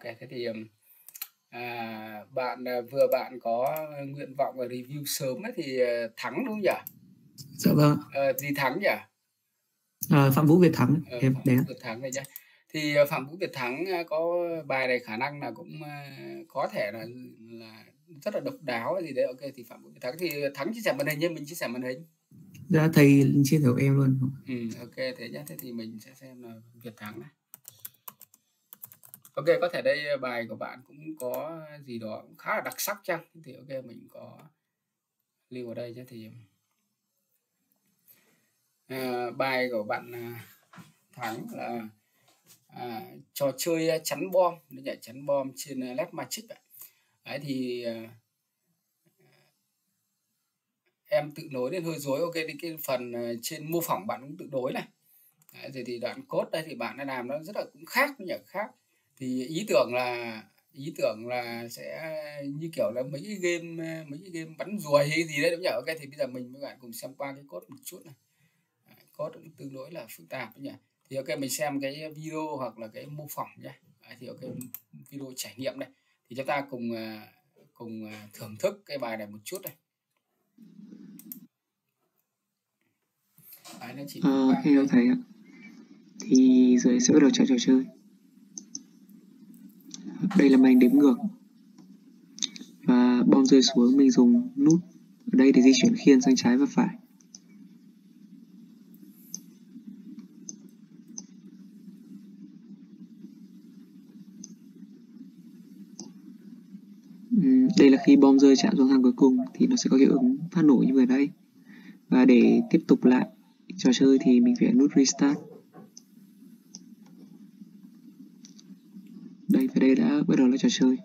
thế thì vừa bạn có nguyện vọng là review sớm ấy thì Thắng đúng không nhỉ? Dạ vâng. Gì Thắng nhỉ? Phạm Vũ Việt Thắng em Phạm đấy. Vũ Việt Thắng này nhá. Thì Phạm Vũ Việt Thắng có bài này khả năng là cũng có thể là rất là độc đáo hay gì đấy. Ok thì Phạm Vũ Việt Thắng thì Thắng chia sẻ màn hình như mình chia sẻ màn hình. Dạ thầy chia sẻ của em luôn. Ok thế nhá. Thế thì mình sẽ xem là Việt Thắng này. Ok, có thể đây bài của bạn cũng có gì đó cũng khá là đặc sắc chăng? Thì ok mình có lưu ở đây nhé. Thì bài của bạn Thắng là trò chơi chắn bom, nó nhảy chắn bom trên LED Magic ạ. Đấy thì em tự nối nên hơi rối. Ok thì cái phần trên mô phỏng bạn cũng tự nối này. Đấy, thì đoạn code đây thì bạn đã làm nó rất là cũng khác, nó nhảy khác. Thì ý tưởng là sẽ như kiểu là mấy cái game bắn ruồi hay gì đấy đúng nhỉ? Ok thì bây giờ mình với bạn cùng xem qua cái code một chút này. Code cũng tương đối là phức tạp nhỉ. Thì ok mình xem cái video hoặc là cái mô phỏng nhé. Thì ok video trải nghiệm này thì chúng ta cùng thưởng thức cái bài này một chút này. Nó chỉ Hello thầy ạ. Thì giờ sẽ bắt đầu trò chơi. Đây là màn đếm ngược. Và bom rơi xuống mình dùng nút ở đây để di chuyển khiên sang trái và phải. Đây là khi bom rơi chạm xuống hàng cuối cùng thì nó sẽ có hiệu ứng phát nổ như vừa đây. Và để tiếp tục lại trò chơi thì mình phải nút restart. Đây và đây đã bắt đầu là trò chơi.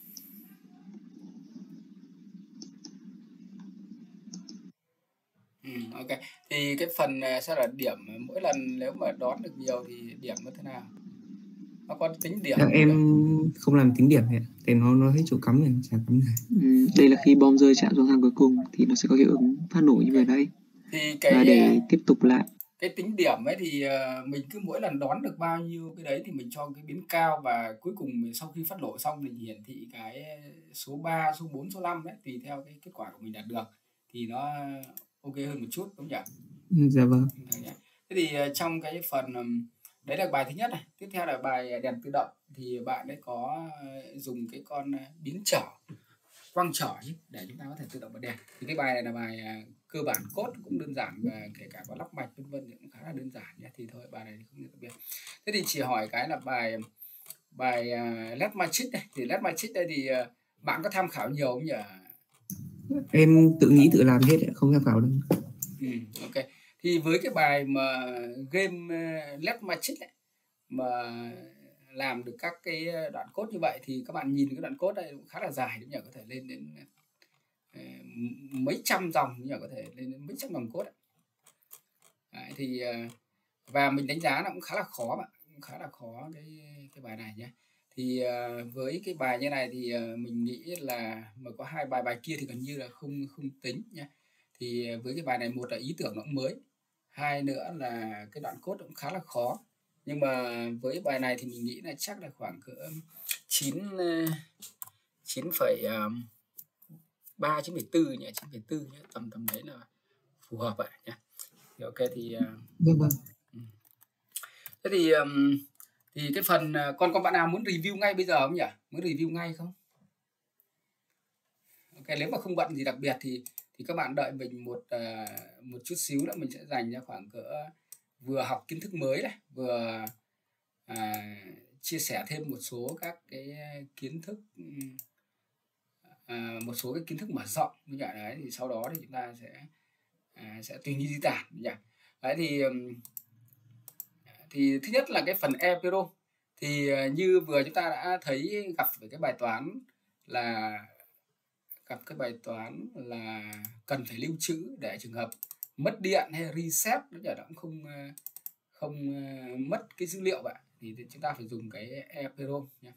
Ok thì cái phần sẽ là điểm mỗi lần nếu mà đón được nhiều thì điểm nó thế nào? Nó có tính điểm không? Em không làm tính điểm này, để nó hết chỗ cắm này, chả cắm này. Đây là khi bom rơi chạm xuống hàng cuối cùng thì nó sẽ có hiệu ứng phát nổ như vừa đây. Thì Và để tiếp tục lại cái tính điểm ấy thì mình cứ mỗi lần đón được bao nhiêu cái đấy thì mình cho cái biến cao, và cuối cùng sau khi phát nổ xong thì hiển thị cái số 3, số 4, số 5 đấy tùy theo cái kết quả của mình đạt được thì nó ok hơn một chút đúng không nhỉ? Dạ vâng. Thế thì trong cái phần đấy là bài thứ nhất này. Tiếp theo là bài đèn tự động thì bạn ấy có dùng cái con biến trở quang trở để chúng ta có thể tự động bật đèn. Thì cái bài này là bài cơ bản code cũng đơn giản và kể cả có lắp mạch vân vân cũng khá là đơn giản nhé. Thì thôi bài này không đặc biệt. Thế thì chỉ hỏi cái là bài LED Magic này, thì LED Magic đây thì bạn có tham khảo nhiều không nhỉ? Em tự nghĩ tự làm hết, không tham khảo đâu. Ok thì với cái bài mà game LED Magic này mà làm được các cái đoạn code như vậy thì các bạn nhìn cái đoạn code đây cũng khá là dài đúng nhỉ, có thể lên đến mấy trăm dòng nhỉ, có thể lên đến mấy trăm dòng code. Đấy, thì và mình đánh giá nó cũng khá là khó bạn, cũng khá là khó cái bài này nhé. Thì với cái bài như này thì mình nghĩ là mà có hai bài kia thì gần như là không tính nhé. Thì với cái bài này một là ý tưởng nó cũng mới, hai nữa là cái đoạn code cũng khá là khó. Nhưng mà với bài này thì mình nghĩ là chắc là khoảng cỡ 9,3 9,4 nhỉ, 9,4 nhé, tầm đấy là phù hợp vậy nhé. Thì ok thì thế thì cái phần con bạn nào muốn review ngay bây giờ không nhỉ? Muốn review ngay không? Ok nếu mà không bận gì đặc biệt thì các bạn đợi mình một chút xíu nữa, mình sẽ dành ra khoảng cỡ vừa học kiến thức mới này, vừa chia sẻ thêm một số các cái kiến thức một số cái kiến thức mở rộng như vậy đấy, thì sau đó thì chúng ta sẽ tùy như di tản nhỉ. Đấy thì thứ nhất là cái phần EPROM thì như vừa chúng ta đã thấy gặp với cái bài toán là cần phải lưu trữ để trường hợp mất điện hay reset nó cũng không mất cái dữ liệu vậy, thì chúng ta phải dùng cái EPROM nhé.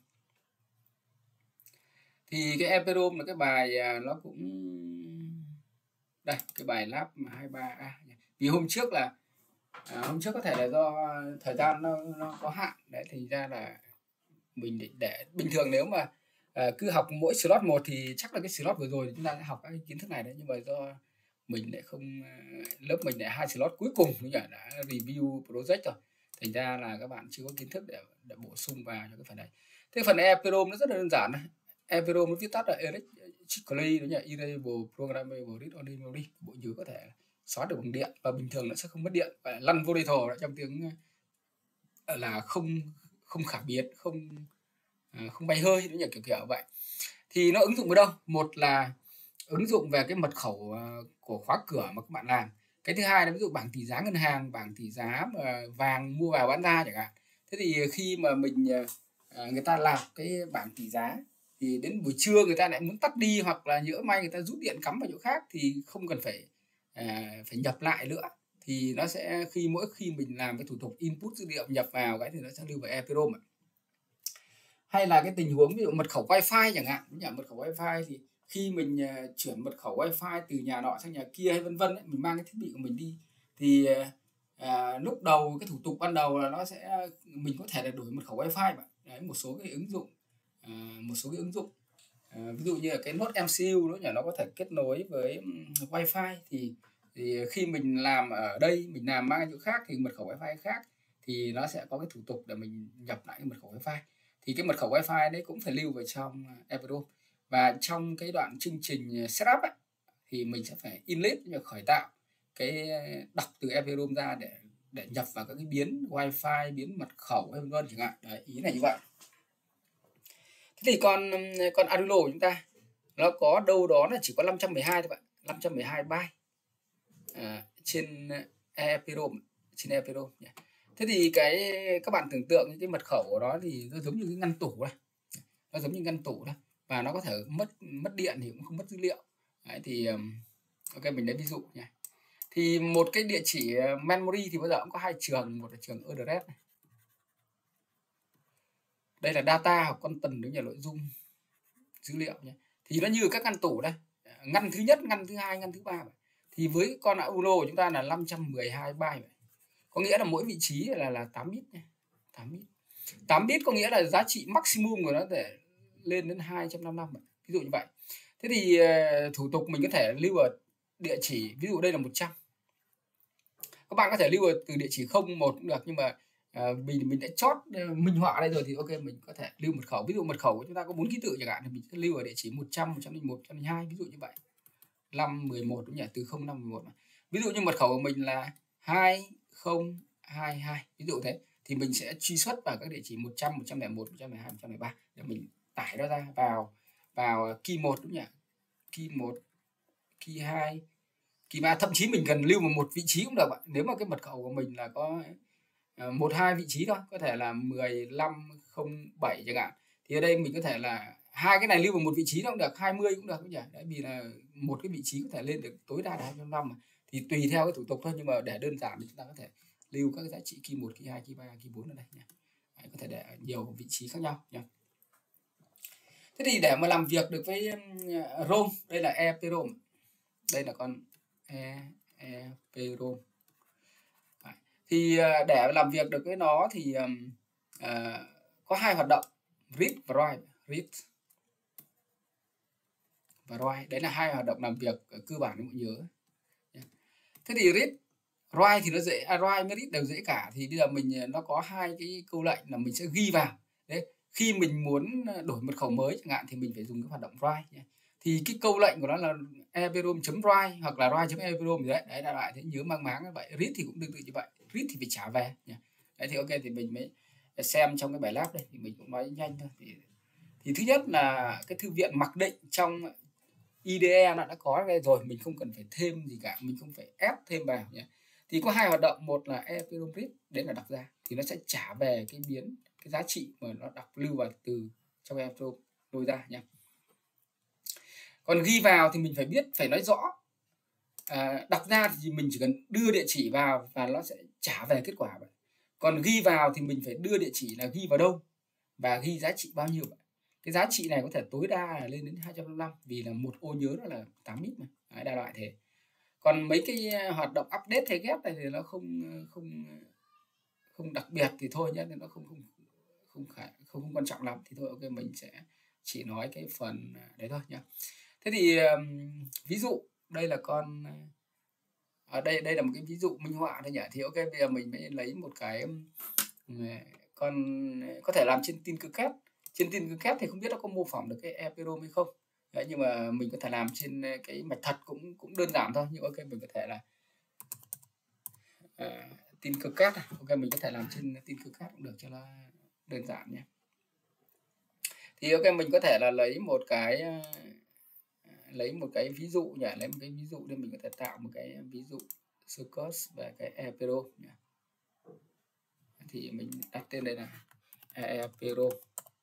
Thì cái EPROM là cái bài nó cũng đây, cái bài lab 23A. Vì hôm trước có thể là do thời gian nó có hạn đấy, thì ra là mình để bình thường nếu mà cứ học mỗi slot một thì chắc là cái slot vừa rồi chúng ta đã học các cái kiến thức này đấy, nhưng mà do mình lại không lớp mình lại 2 slot cuối cùng đã review project rồi, thành ra là các bạn chưa có kiến thức để bổ sung vào cho cái phần này. Thế phần EPROM nó rất là đơn giản này. EPROM nó viết tắt là Electrically đúng nhỉ, Erasable Programmable Read Only Memory, bộ nhớ có thể xóa được bằng điện và bình thường nó sẽ không mất điện, và lăn volatile trong tiếng là không khả biến, không bay hơi đúng nhỉ, kiểu vậy. Thì nó ứng dụng ở đâu? Một là ứng dụng về cái mật khẩu của khóa cửa mà các bạn làm. Cái thứ hai là ví dụ bảng tỷ giá ngân hàng, bảng tỷ giá mà vàng mua vào bán ra chẳng hạn. Thế thì khi mà người ta làm cái bảng tỷ giá thì đến buổi trưa người ta lại muốn tắt đi, hoặc là nhỡ may người ta rút điện cắm vào chỗ khác thì không cần phải nhập lại nữa. Thì nó sẽ mỗi khi mình làm cái thủ tục input dữ liệu nhập vào cái thì nó sẽ lưu vào EPROM. Hay là cái tình huống ví dụ mật khẩu wifi chẳng hạn, mật khẩu wifi thì khi mình chuyển mật khẩu wifi từ nhà nọ sang nhà kia hay vân vân, mình mang cái thiết bị của mình đi thì lúc đầu cái thủ tục ban đầu là nó sẽ mình có thể là đổi mật khẩu wifi mà. Đấy, một số cái ứng dụng ví dụ như là cái nốt MCU nó có thể kết nối với wifi thì khi mình làm ở đây mình làm mang chỗ khác thì mật khẩu wifi khác thì nó sẽ có cái thủ tục để mình nhập lại cái mật khẩu wifi, thì cái mật khẩu wifi đấy cũng phải lưu vào trong EPROM. Và trong cái đoạn chương trình setup ấy, thì mình sẽ phải init khởi tạo cái đọc từ EPROM ra để nhập vào các cái biến wifi, biến mật khẩu vân vân chẳng hạn. Đấy, ý này như vậy. Thế thì con Arduino của chúng ta nó có đâu đó là chỉ có 512 thôi bạn, 512 byte trên EPROM nhỉ. Thế thì các bạn tưởng tượng cái mật khẩu của nó thì nó giống như cái ngăn tủ này, nó giống như ngăn tủ đó, và nó có thể mất điện thì cũng không mất dữ liệu. Đấy, thì ok, mình lấy ví dụ nha. Thì một cái địa chỉ memory thì bao giờ cũng có hai trường, một là trường address này. Đây là data hoặc content đúng là nội dung dữ liệu nhé. Thì nó như các ngăn tủ đây, ngăn thứ nhất, ngăn thứ hai, ngăn thứ ba. Thì với con Arduino của chúng ta là 512 byte vậy. Có nghĩa là mỗi vị trí là 8 bit nhé. 8 bit có nghĩa là giá trị maximum của nó để lên đến 255. Ví dụ như vậy. Thế thì thủ tục mình có thể lưu ở địa chỉ, ví dụ đây là 100. Các bạn có thể lưu ở từ địa chỉ 01 cũng được, nhưng mà mình đã chót minh họa đây rồi thì ok, mình có thể lưu mật khẩu. Ví dụ mật khẩu của chúng ta có 4 ký tự chẳng hạn thì mình sẽ lưu ở địa chỉ 100, 101, 102, ví dụ như vậy. 511 đúng nhỉ, từ 0511 mà. Ví dụ như mật khẩu của mình là 2022, ví dụ thế, thì mình sẽ truy xuất vào các địa chỉ 100, 101, 102, 103 để mình tải nó ra vào key 1 đúng nhỉ, key 1, key 2, key 3, thậm chí mình cần lưu vào một vị trí cũng được bạn. Nếu mà cái mật khẩu của mình là có 1-2 vị trí thôi, có thể là 1507 chẳng hạn, thì ở đây mình có thể là hai cái này lưu vào một vị trí cũng được, 20 cũng được nhỉ. Đấy, vì là một cái vị trí có thể lên được tối đa là 205 mà. Thì tùy theo cái thủ tục thôi, nhưng mà để đơn giản thì chúng ta có thể lưu các cái giá trị key 1, key 2, key 3, key 4 ở đây nhỉ. Đấy, có thể để ở nhiều vị trí khác nhau nhỉ. Thế thì để mà làm việc được với ROM, đây là EPROM, đây là con EPROM. Thì để làm việc được với nó thì có hai hoạt động, read và write. Read và write, đấy là hai hoạt động làm việc cơ bản để mọi nhớ. Thế thì read, write thì nó dễ, write với read đều dễ cả. Thì bây giờ nó có hai cái câu lệnh là mình sẽ ghi vào. Đấy, khi mình muốn đổi mật khẩu mới chẳng hạn thì mình phải dùng cái hoạt động write nhé. Thì cái câu lệnh của nó là eprom.write hoặc là write.eprom gì đấy. Đấy là lại thế, nhớ mang máng như vậy. Read thì cũng tương tự như vậy. Read thì phải trả về nhé. Đấy thì ok, thì mình mới xem trong cái bài lab đây thì mình cũng nói nhanh thôi. Thì thứ nhất là cái thư viện mặc định trong IDE nó đã có đây rồi, mình không cần phải thêm gì cả, mình không phải ép thêm vào nhé. Thì có hai hoạt động, một là EPROM read, đấy là đọc ra, thì nó sẽ trả về cái giá trị mà nó đọc lưu vào từ trong EPROM lôi ra nhé. Còn ghi vào thì mình phải nói rõ. Đọc ra thì mình chỉ cần đưa địa chỉ vào và nó sẽ trả về kết quả vậy. Còn ghi vào thì mình phải đưa địa chỉ là ghi vào đâu và ghi giá trị bao nhiêu vậy. Cái giá trị này có thể tối đa là lên đến 255 vì là một ô nhớ đó là 8 bit mà. Đấy, đại loại thế. Còn mấy cái hoạt động update hay ghép này thì nó không đặc biệt thì thôi nhé, nó không quan trọng lắm thì thôi, ok mình sẽ chỉ nói cái phần đấy thôi nhé. Thế thì ví dụ đây là con ở đây là một cái ví dụ minh họa thôi nhỉ. Thì ok bây giờ mình mới lấy một cái con có thể làm trên Tinkercad. Trên Tinkercad thì không biết nó có mô phỏng được cái EEPROM hay không. Đấy, nhưng mà mình có thể làm trên cái mạch thật cũng đơn giản thôi. Nhưng ok mình có thể là Tinkercad, ok mình có thể làm trên Tinkercad cũng được cho nó đơn giản nhé. Thì ok mình có thể là lấy một cái ví dụ nhỉ, lấy một cái ví dụ để mình có thể tạo một cái ví dụ circus về cái EEPROM nhỉ. Thì mình đặt tên đây là EEPROM.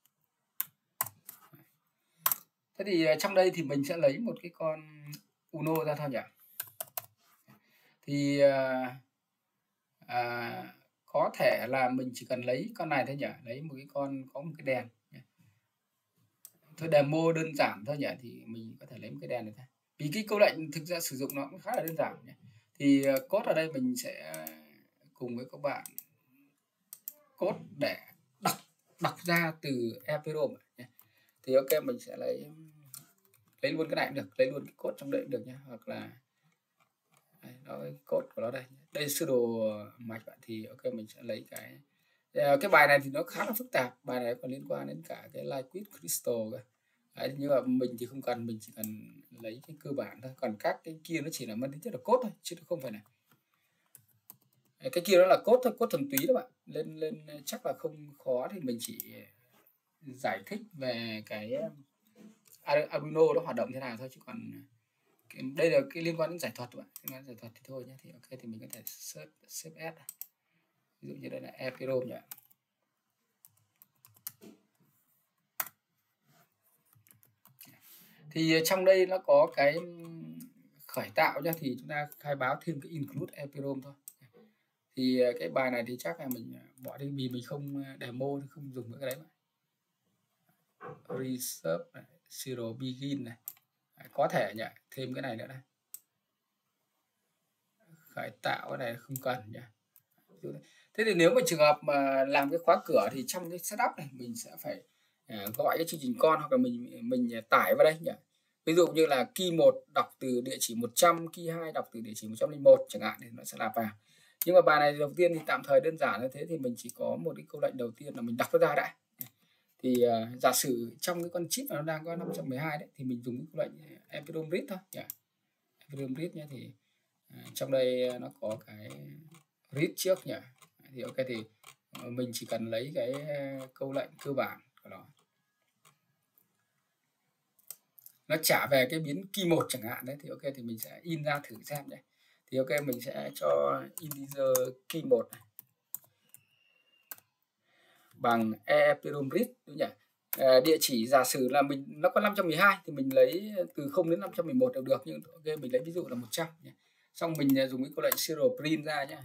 Thế thì trong đây thì mình sẽ lấy một cái con Uno ra thôi nhỉ. Thì có thể là mình chỉ cần lấy con này thôi nhỉ, lấy một cái con có một cái đèn nhỉ. Thôi demo đơn giản thôi nhỉ, thì mình có thể lấy một cái đèn này thôi. Vì cái câu lệnh thực ra sử dụng nó cũng khá là đơn giản nhỉ. Thì code ở đây mình sẽ cùng với các bạn code để đọc ra từ EEPROM nhỉ. Thì ok mình sẽ lấy luôn cái này cũng được, lấy luôn cái code trong đây cũng được nhé, hoặc là nó code của nó đây sơ đồ mạch bạn. Thì ok mình sẽ lấy cái bài này thì nó khá là phức tạp, bài này còn liên quan đến cả cái liquid crystal cơ. Đấy, nhưng mà mình thì không cần, mình chỉ cần lấy cái cơ bản thôi, còn các cái kia nó chỉ là mang tính chất là code thôi chứ không phải này. Cái kia đó là code thôi, code thuần túy đó bạn, lên chắc là không khó. Thì mình chỉ giải thích về cái Arduino nó hoạt động thế nào thôi, chứ còn đây là cái liên quan đến giải thuật các bạn, liên quan đến giải thuật thì thôi nhé. Thì ok thì mình có thể search save as, ví dụ như đây là EEPROM nhỉ. Thì trong đây nó có cái khởi tạo nhá, thì chúng ta khai báo thêm cái include EEPROM thôi. Thì cái bài này thì chắc là mình bỏ đi vì mình không demo thì không dùng cái đấy. Reserve này, zero begin này, có thể nhỉ, thêm cái này nữa đây, khởi tạo cái này không cần nhỉ. Thế thì nếu mà trường hợp mà làm cái khóa cửa thì trong cái setup này mình sẽ phải gọi cái chương trình con, hoặc là mình tải vào đây nhỉ. Ví dụ như là key 1 đọc từ địa chỉ 100, key 2 đọc từ địa chỉ 101 chẳng hạn, thì nó sẽ nạp vào. Nhưng mà bài này đầu tiên thì tạm thời đơn giản như thế, thì mình chỉ có một cái câu lệnh đầu tiên là mình đọc nó ra đã. Thì giả sử trong cái con chip mà nó đang có 512 đấy, thì mình dùng cái câu lệnh EEPROM read thôi nhỉ. EEPROM read nhé. Thì trong đây nó có cái read trước nhỉ. Thì ok thì mình chỉ cần lấy cái câu lệnh cơ bản của nó trả về cái biến key 1 chẳng hạn đấy. Thì ok thì mình sẽ in ra thử xem nhé. Thì ok mình sẽ cho integer key 1 này bằng EEPROM read đúng nhỉ. Địa chỉ giả sử là nó có 512 thì mình lấy từ 0 đến 511 đều được, nhưng ok mình lấy ví dụ là 100 nhé. Xong mình dùng cái câu lệnh serial print ra nhé.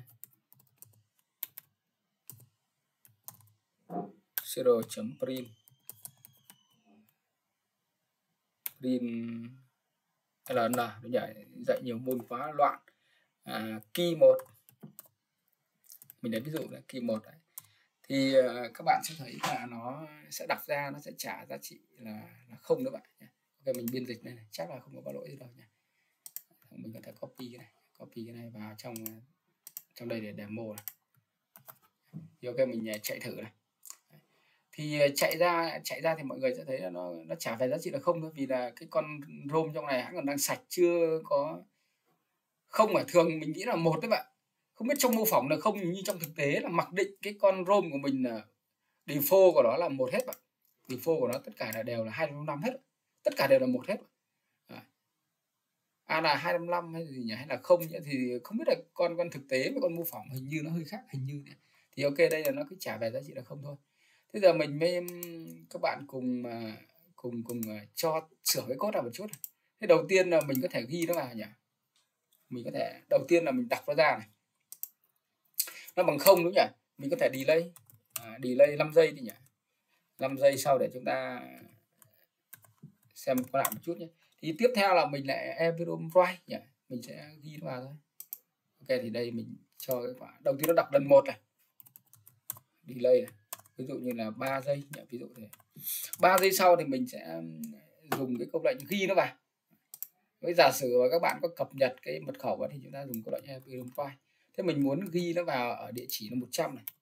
Serial.print ln đúng nhỉ, dạy nhiều môn quá loạn. Key 1 mình lấy ví dụ là key 1 đấy. Thì các bạn sẽ thấy là nó sẽ đọc ra, nó sẽ trả giá trị là không đó bạn nhé. Ok mình biên dịch này, chắc là không có bao lỗi gì đâu nhé. Mình có thể copy cái này vào trong đây để demo này. Thì ok mình chạy thử này. Thì chạy ra thì mọi người sẽ thấy là nó trả về giá trị là không thôi, vì là cái con ROM trong này hãng còn đang sạch, chưa có không. Phải thường mình nghĩ là một đấy bạn, không biết trong mô phỏng là không, như trong thực tế là mặc định cái con ROM của mình là default của nó là một hết bạn. Default của nó tất cả là đều là 255 hết, tất cả đều là một hết. Là 255 hay gì nhỉ, hay là không nhỉ, thì không biết là con thực tế với con mô phỏng hình như nó hơi khác, hình như này. Thì ok đây là nó cứ trả về giá trị là không thôi. Thế giờ mình mới các bạn cùng cho sửa cái code ra một chút. Thế đầu tiên là mình có thể ghi nó vào nhỉ. Mình có thể đầu tiên là mình đọc nó ra này, nó bằng không đúng nhỉ. Mình có thể delay 5 giây đi nhỉ, 5 giây sau để chúng ta xem có lại một chút nhé. Thì tiếp theo là mình lại EEPROM write nhỉ, mình sẽ ghi nó vào thôi. Ok thì đây mình cho cái quả đầu tiên nó đọc lần 1 này, delay này, ví dụ như là 3 giây nhỉ, ví dụ thế. 3 giây sau thì mình sẽ dùng cái câu lệnh ghi nó vào. Với giả sử mà các bạn có cập nhật cái mật khẩu thì chúng ta dùng câu lệnh Ethereum Coin. Thế mình muốn ghi nó vào ở địa chỉ là 100 này.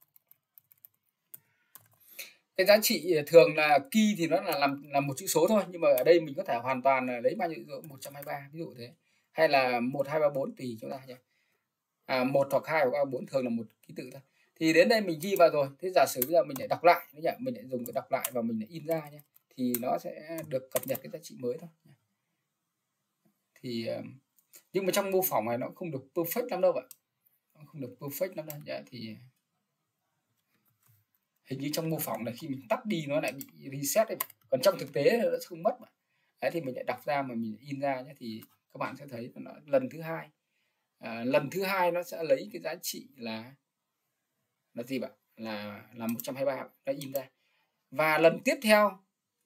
Cái giá trị thường là key thì nó là một chữ số thôi, nhưng mà ở đây mình có thể hoàn toàn là lấy bao nhiêu chữ số, 123 ví dụ thế, hay là 1 2 3 4 tùy chúng ta nhé. 1 hoặc 2 hoặc 4 thường là một ký tự thôi. Thì đến đây mình ghi vào rồi. Thế giả sử bây giờ mình lại đọc lại, mình lại dùng cái đọc lại và mình lại in ra nhé, thì nó sẽ được cập nhật cái giá trị mới thôi. Thì nhưng mà trong mô phỏng này nó không được perfect lắm đâu ạ, nó không được perfect lắm đâu. Thì hình như trong mô phỏng là khi mình tắt đi nó lại bị reset ấy. Còn trong thực tế nó không mất mà. Đấy, thì mình lại đọc ra mà mình in ra nhé, thì các bạn sẽ thấy nó lần thứ hai. Lần thứ hai nó sẽ lấy cái giá trị là gì bạn, là 123 nó in ra. Và lần tiếp theo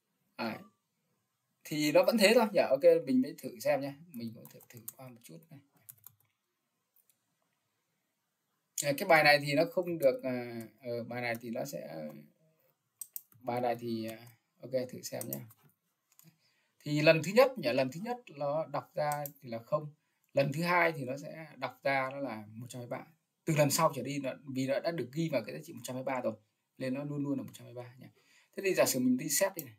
thì nó vẫn thế thôi. Ok, mình mới thử xem nhé, mình có thử qua một chút này. Cái bài này thì nó không được, bài này thì nó sẽ, bài này thì ok, thử xem nhé. Thì lần thứ nhất nó đọc ra thì là 0, lần thứ hai thì nó sẽ đọc ra nó là 123. Từ lần sau trở đi vì nó đã được ghi vào cái giá trị 123 rồi nên nó luôn luôn là 123 nhé. Thế thì giả sử mình reset đi này.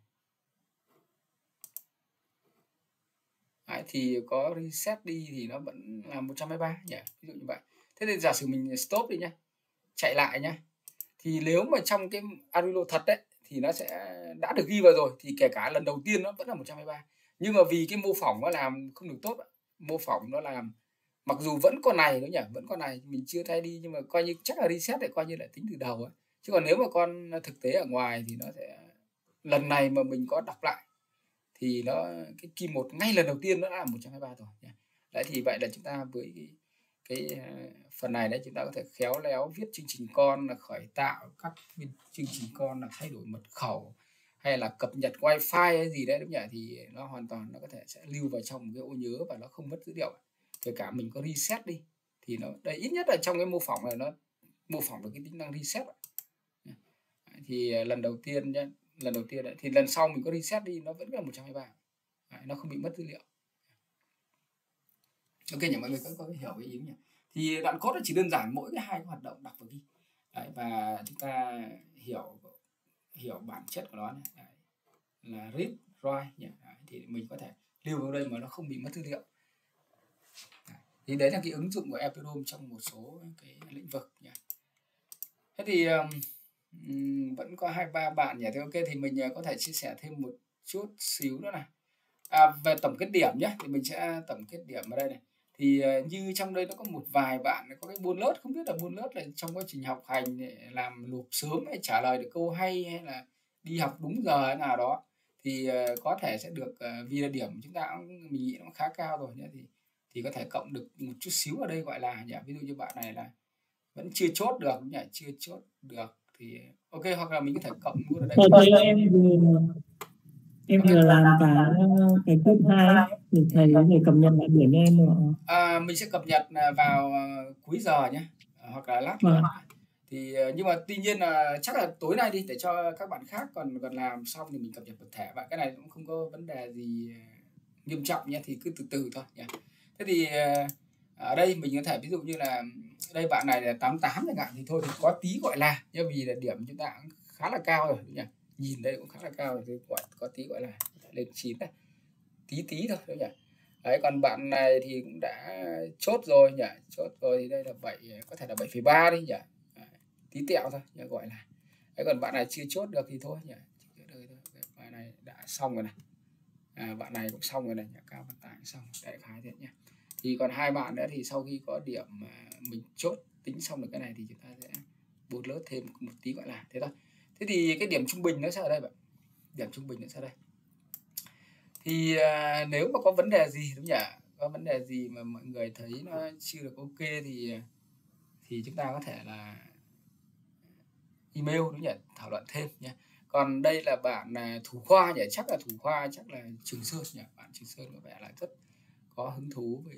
Đấy, thì có reset đi thì nó vẫn là 123 nhỉ, ví dụ như vậy. Thế thì giả sử mình stop đi nhé, chạy lại nhé, thì nếu mà trong cái Arduino thật đấy thì nó sẽ đã được ghi vào rồi, thì kể cả lần đầu tiên nó vẫn là 123. Nhưng mà vì cái mô phỏng nó làm không được tốt, mô phỏng nó làm mặc dù vẫn con này nữa nhỉ, vẫn con này mình chưa thay đi, nhưng mà coi như chắc là reset để coi như là tính từ đầu ấy. Chứ còn nếu mà con thực tế ở ngoài thì nó sẽ lần này mà mình có đọc lại thì nó cái key 1 ngay lần đầu tiên nó đã là 123 rồi nhỉ. Đấy, thì vậy là chúng ta với cái phần này đấy chúng ta có thể khéo léo viết chương trình con, là khởi tạo các chương trình con, là thay đổi mật khẩu hay là cập nhật wifi hay gì đấy, đúng nhỉ, thì nó hoàn toàn nó có thể sẽ lưu vào trong một cái ô nhớ và nó không mất dữ liệu. Kể cả mình có reset đi thì nó đây, ít nhất là trong cái mô phỏng này nó mô phỏng được cái tính năng reset. Thì lần đầu tiên nhé, lần đầu tiên đấy, thì lần sau mình có reset đi nó vẫn là 123. Nó không bị mất dữ liệu. Ok nhỉ, mọi người có hiểu cái ý nhỉ? Thì đoạn code nó chỉ đơn giản mỗi cái hai cái hoạt động đọc và ghi. Đấy, và chúng ta hiểu bản chất của nó này. Đấy, là read write nhỉ. Đấy, thì mình có thể lưu vào đây mà nó không bị mất dữ liệu. Đấy, thì đấy là cái ứng dụng của Ethereum trong một số cái lĩnh vực nhỉ. Thế thì vẫn có 2-3 bạn nhỉ. Thì ok, thì mình có thể chia sẻ thêm một chút xíu nữa này. Về tổng kết điểm nhé, thì mình sẽ tổng kết điểm ở đây này. Thì như trong đây nó có một vài bạn có cái buôn lớt, không biết là buôn lớt là trong quá trình học hành để làm nộp sớm hay trả lời được câu hay là đi học đúng giờ hay nào đó, thì có thể sẽ được vì là điểm chúng ta cũng, mình nghĩ nó khá cao rồi nhé, thì có thể cộng được một chút xíu ở đây gọi là nhỉ. Ví dụ như bạn này là vẫn chưa chốt được nhỉ, chưa chốt được thì ok, hoặc là mình có thể cộng luôn ở đây. Thầy ơi, em vừa làm cái tiết 2 thì thầy để cập nhật lại điểm em nữa. Mình sẽ cập nhật vào cuối giờ nhé, hoặc là lát nữa. Thì nhưng mà tuy nhiên là chắc là tối nay đi để cho các bạn khác còn làm xong thì mình cập nhật một thể. Và cái này cũng không có vấn đề gì nghiêm trọng nhé, thì cứ từ từ thôi nhé. Thế thì ở đây mình có thể ví dụ như là đây bạn này là 88 chẳng hạn, thì thôi thì có tí gọi là, nhưng vì là điểm chúng ta cũng khá là cao rồi nhỉ, nhìn đây cũng khá là cao rồi, thì có tí gọi là lên 9 này, tí thôi đúng nhỉ. Đấy, còn bạn này thì cũng đã chốt rồi nhỉ, chốt rồi thì đây là 7, có thể là 7,3 đi nhỉ. Đấy, tí tẹo thôi nhỉ, gọi là. Đấy, còn bạn này chưa chốt được thì thôi nhỉ. Bạn này đã xong rồi này. Bạn này cũng xong rồi này, nhỉ, cao vận tải xong, đại khái thế nhỉ. Thì còn hai bạn nữa thì sau khi có điểm mà mình chốt tính xong được cái này thì chúng ta sẽ bột lớp thêm một tí gọi là thế thôi. Thế thì cái điểm trung bình nó sẽ ở đây bạn. Điểm trung bình nó sẽ ở đây. Thì nếu mà có vấn đề gì đúng nhỉ, có vấn đề gì mà mọi người thấy nó chưa được ok thì chúng ta có thể là email đúng nhỉ, thảo luận thêm nhé. Còn đây là bạn thủ khoa nhỉ, chắc là thủ khoa, chắc là Trường Sơn nhỉ, bạn Trường Sơn có vẻ là rất có hứng thú với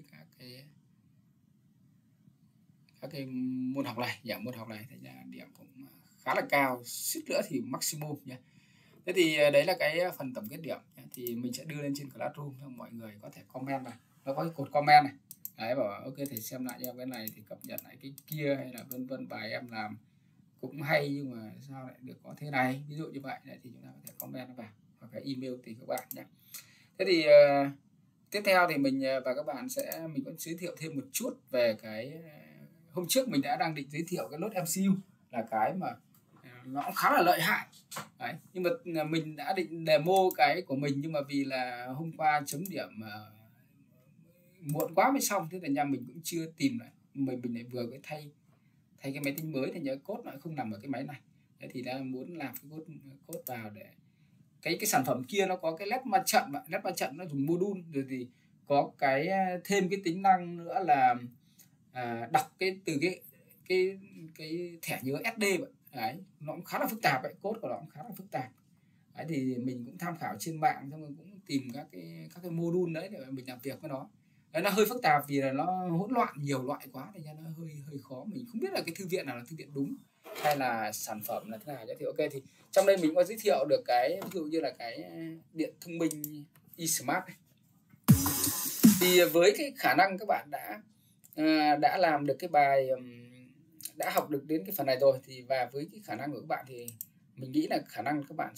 các cái môn học này nhỉ, môn học này thì điểm cũng khá là cao, suýt nữa thì maximum nhé. Thế thì đấy là cái phần tổng kết điểm nhé. Thì mình sẽ đưa lên trên Classroom cho mọi người có thể comment vào, nó có cái cột comment này đấy, bảo ok thầy xem lại cho em cái này thì cập nhật lại cái kia, hay là vân vân, bài em làm cũng hay nhưng mà sao lại được có thế này, ví dụ như vậy đấy, thì chúng ta có thể comment vào hoặc cái email thì các bạn nhé. Thế thì tiếp theo thì mình và các bạn mình có giới thiệu thêm một chút về cái hôm trước mình đang định giới thiệu cái nốt MCU, là cái mà nó cũng khá là lợi hại đấy. Nhưng mà mình đã định demo cái của mình, nhưng mà vì là hôm qua chấm điểm muộn quá mới xong, thế thành ra mình cũng chưa tìm lại. Mình lại vừa cái thay cái máy tính mới thì nhớ code nó không nằm ở cái máy này. Thế thì đang muốn làm cái code vào để cái sản phẩm kia nó có cái led ma trận, nó dùng module, rồi thì có cái thêm cái tính năng nữa là đọc cái từ cái thẻ nhớ SD vậy. Đấy, nó cũng khá là phức tạp vậy, code của nó cũng khá là phức tạp. Đấy, thì mình cũng tham khảo trên mạng, xong rồi cũng tìm các cái module đấy để mình làm việc với nó. Đấy, nó hơi phức tạp vì là nó hỗn loạn, nhiều loại quá, thì nó hơi khó. Mình không biết là cái thư viện nào là thư viện đúng hay là sản phẩm là thế nào. Thì ok, thì trong đây mình có giới thiệu được cái ví dụ như là cái điện thông minh eSmart này. Thì với cái khả năng các bạn đã làm được cái bài, đã học được đến cái phần này rồi, thì và với cái khả năng của các bạn thì mình nghĩ là khả năng các bạn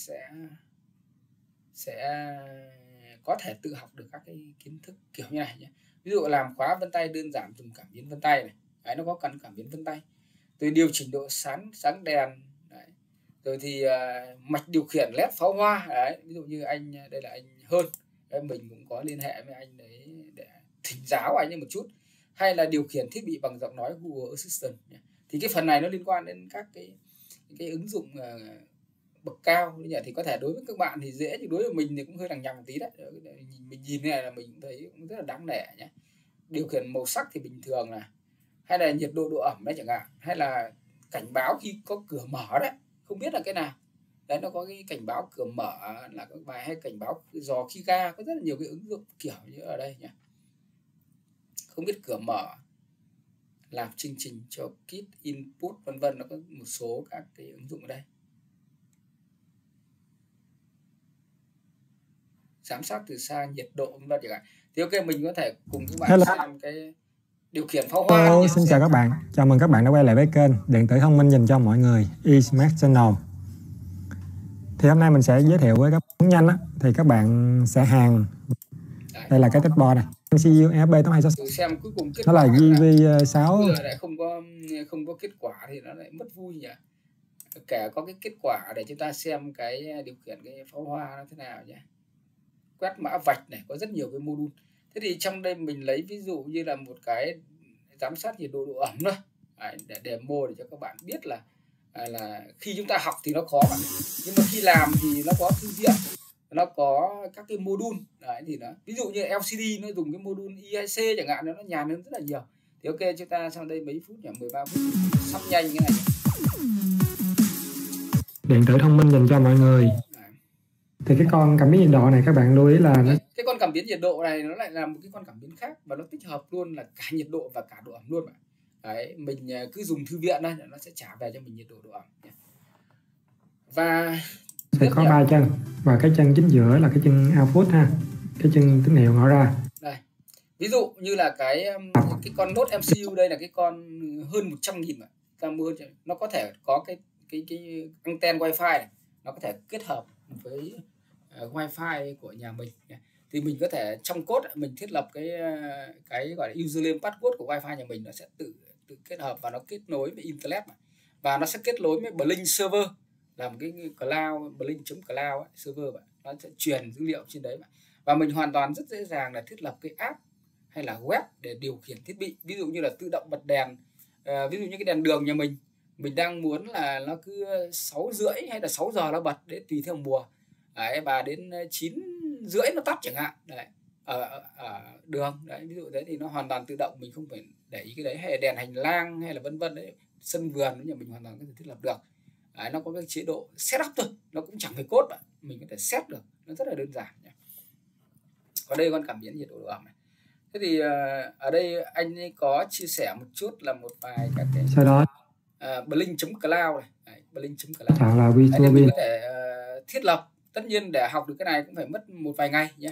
sẽ có thể tự học được các cái kiến thức kiểu như này nhé. Ví dụ làm khóa vân tay đơn giản dùng cảm biến vân tay này, đấy, nó có cần cảm biến vân tay, rồi điều chỉnh độ sáng đèn đấy. Rồi thì mạch điều khiển led pháo hoa đấy. Ví dụ như anh đây là anh Hơn đấy, mình cũng có liên hệ với anh đấy để thỉnh giáo anh một chút. Hay là điều khiển thiết bị bằng giọng nói Google Assistant nhé. Thì cái phần này nó liên quan đến các cái ứng dụng bậc cao nhỉ. Thì có thể đối với các bạn thì dễ, nhưng đối với mình thì cũng hơi lằng nhằng một tí đấy. Mình nhìn này là mình thấy cũng rất là đáng nể nhé. Điều khiển màu sắc thì bình thường này, hay là nhiệt độ độ ẩm đấy chẳng hạn, hay là cảnh báo khi có cửa mở đấy, không biết là cái nào đấy, nó có cái cảnh báo cửa mở là các bài, hay cảnh báo dò khí ga, có rất là nhiều cái ứng dụng kiểu như ở đây nhỉ. Không biết cửa mở, làm chương trình cho kit input vân vân, nó có một số các cái ứng dụng ở đây. Giám sát từ xa, nhiệt độ vân vân chẳng hạn. Thì ok, mình có thể cùng các bạn xem cái điều khiển pháo hoa. Hello, xin chào các bạn. Chào mừng các bạn đã quay lại với kênh Điện tử thông minh dành cho mọi người, eSmart Channel. Thì hôm nay mình sẽ giới thiệu với các bạn nhanh á, thì các bạn sẽ hàn. Đây là cái testboard này, MCU ESP8266. Xem cuối cùng kết nó là GV6. Bây giờ lại không có kết quả thì nó lại mất vui nhỉ. Kể có cái kết quả để chúng ta xem cái điều khiển cái pháo hoa nó thế nào nhé. Quét mã vạch này, có rất nhiều cái module. Thế thì trong đây mình lấy ví dụ như là một cái giám sát nhiệt độ độ ẩm thôi. Đấy, để demo để cho các bạn biết là khi chúng ta học thì nó khó bạn, nhưng mà khi làm thì nó có thư viện, nó có các cái module đấy. Thì nó ví dụ như LCD nó dùng cái module EIC chẳng hạn, nó nhàn hơn rất là nhiều. Thì ok, chúng ta sau đây mấy phút nhỉ, 13 phút sắp nhanh cái này. Điện tử thông minh dành cho mọi người. Thì cái con cảm biến nhiệt độ này các bạn lưu ý là cái con cảm biến nhiệt độ này nó lại là một cái con cảm biến khác, và nó tích hợp luôn là cả nhiệt độ và cả độ ẩm luôn. Đấy, mình cứ dùng thư viện đây, nó sẽ trả về cho mình nhiệt độ độ ẩm. Và sẽ có 3 chân, và cái chân chính giữa là cái chân output ha, cái chân tín hiệu ngõ ra. Đây, ví dụ như là cái con Note MCU đây là cái con hơn 100.000 nó có thể có cái anten wifi này, nó có thể kết hợp với wifi của nhà mình. Thì mình có thể trong code mình thiết lập cái gọi là username password của wifi nhà mình, nó sẽ tự kết hợp và nó kết nối với internet mà. Và nó sẽ kết nối với Blink server, là một cái cloud, blink.cloud server vậy. Nó sẽ truyền dữ liệu trên đấy mà. Và mình hoàn toàn rất dễ dàng là thiết lập cái app hay là web để điều khiển thiết bị. Ví dụ như là tự động bật đèn, ví dụ như cái đèn đường nhà mình đang muốn là nó cứ 6:30 hay là 6 giờ nó bật, để tùy theo mùa. Đấy, và đến 9:30 nó tắt chẳng hạn. Đấy, ở đường đấy, ví dụ thế thì nó hoàn toàn tự động, mình không phải để ý cái đấy. Hay là đèn hành lang hay là vân vân đấy, sân vườn nhà mình hoàn toàn có thể thiết lập được. Đấy, nó có cái chế độ setup thôi, nó cũng chẳng phải code vậy, mình có thể set được, nó rất là đơn giản nhé. Ở đây con cảm biến nhiệt độ độ ẩm này. Thế thì ở đây anh ấy có chia sẻ một chút là một vài các cái sau đó blink.cloud này. Đấy, blink.cloud. chọn là Đấy, thì Visual mình Bin. có thể thiết lập. Tất nhiên để học được cái này cũng phải mất một vài ngày nhé.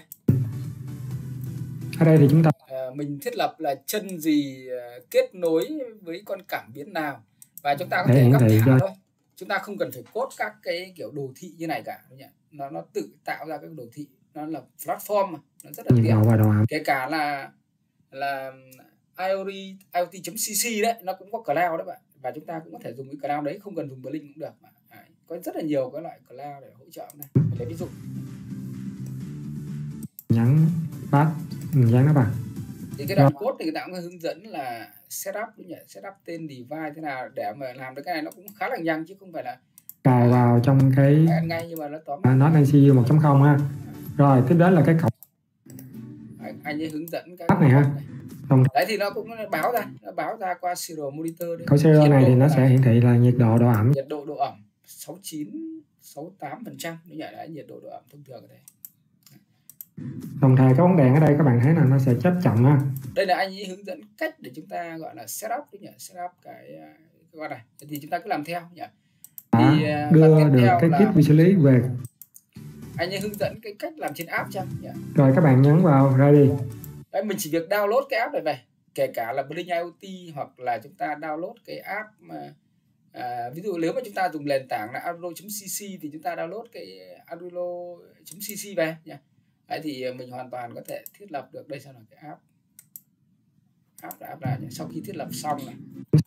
Ở đây thì chúng ta Mình thiết lập là chân gì kết nối với con cảm biến nào, và chúng ta có để thể hiển gấp thị thả cho thôi. Chúng ta không cần phải code các cái kiểu đồ thị như này cả, đúng nhỉ? Nó tự tạo ra các đồ thị, nó là platform mà, nó rất là nhiệt tiện. độ và độ ẩm. Kể cả là IoT.cc đấy, nó cũng có cloud đấy bạn, và chúng ta cũng có thể dùng cái cloud đấy, không cần dùng Blink cũng được. Đấy, có rất là nhiều cái loại cloud để hỗ trợ này. Để lấy ví dụ Nhấn path, mình dán nó vào. thì cái đoạn code thì người ta cũng có hướng dẫn là setup, đúng nhỉ? Setup tên device thế nào để mà làm được cái này, nó cũng khá là nhanh chứ không phải là Cài vào trong cái ăn ngay, nhưng mà nó tóm lại Node MCU 1.0 ha. Rồi tiếp đến là cái cổng anh ấy hướng dẫn cái app này ha. Đồng đấy thì nó cũng báo ra qua serial monitor đấy. khẩu serial này thì nó sẽ hiển thị là nhiệt độ, độ ẩm. Nhiệt độ, độ ẩm 69-68%, đúng nhỉ? Đấy, nhiệt độ, độ ẩm thông thường ở đây. Đồng thời cái bóng đèn ở đây các bạn thấy là nó sẽ chớp chậm ha. Đây là anh ấy hướng dẫn cách để chúng ta gọi là setup, đúng nhỉ? Setup cái con này thì chúng ta cứ làm theo nhỉ. Thì đưa được cái kit vi xử lý về. Anh ấy hướng dẫn cái cách làm trên app cho nhỉ. Rồi các bạn nhấn vào Ready. Đấy, mình chỉ việc download cái app này về, kể cả là Blink IoT hoặc là chúng ta download cái app mà ví dụ nếu mà chúng ta dùng nền tảng là Arduino.cc thì chúng ta download cái Arduino.cc về nhỉ. Đấy thì mình hoàn toàn có thể thiết lập được. Đây, sao là cái app là nhỉ. Sau khi thiết lập xong này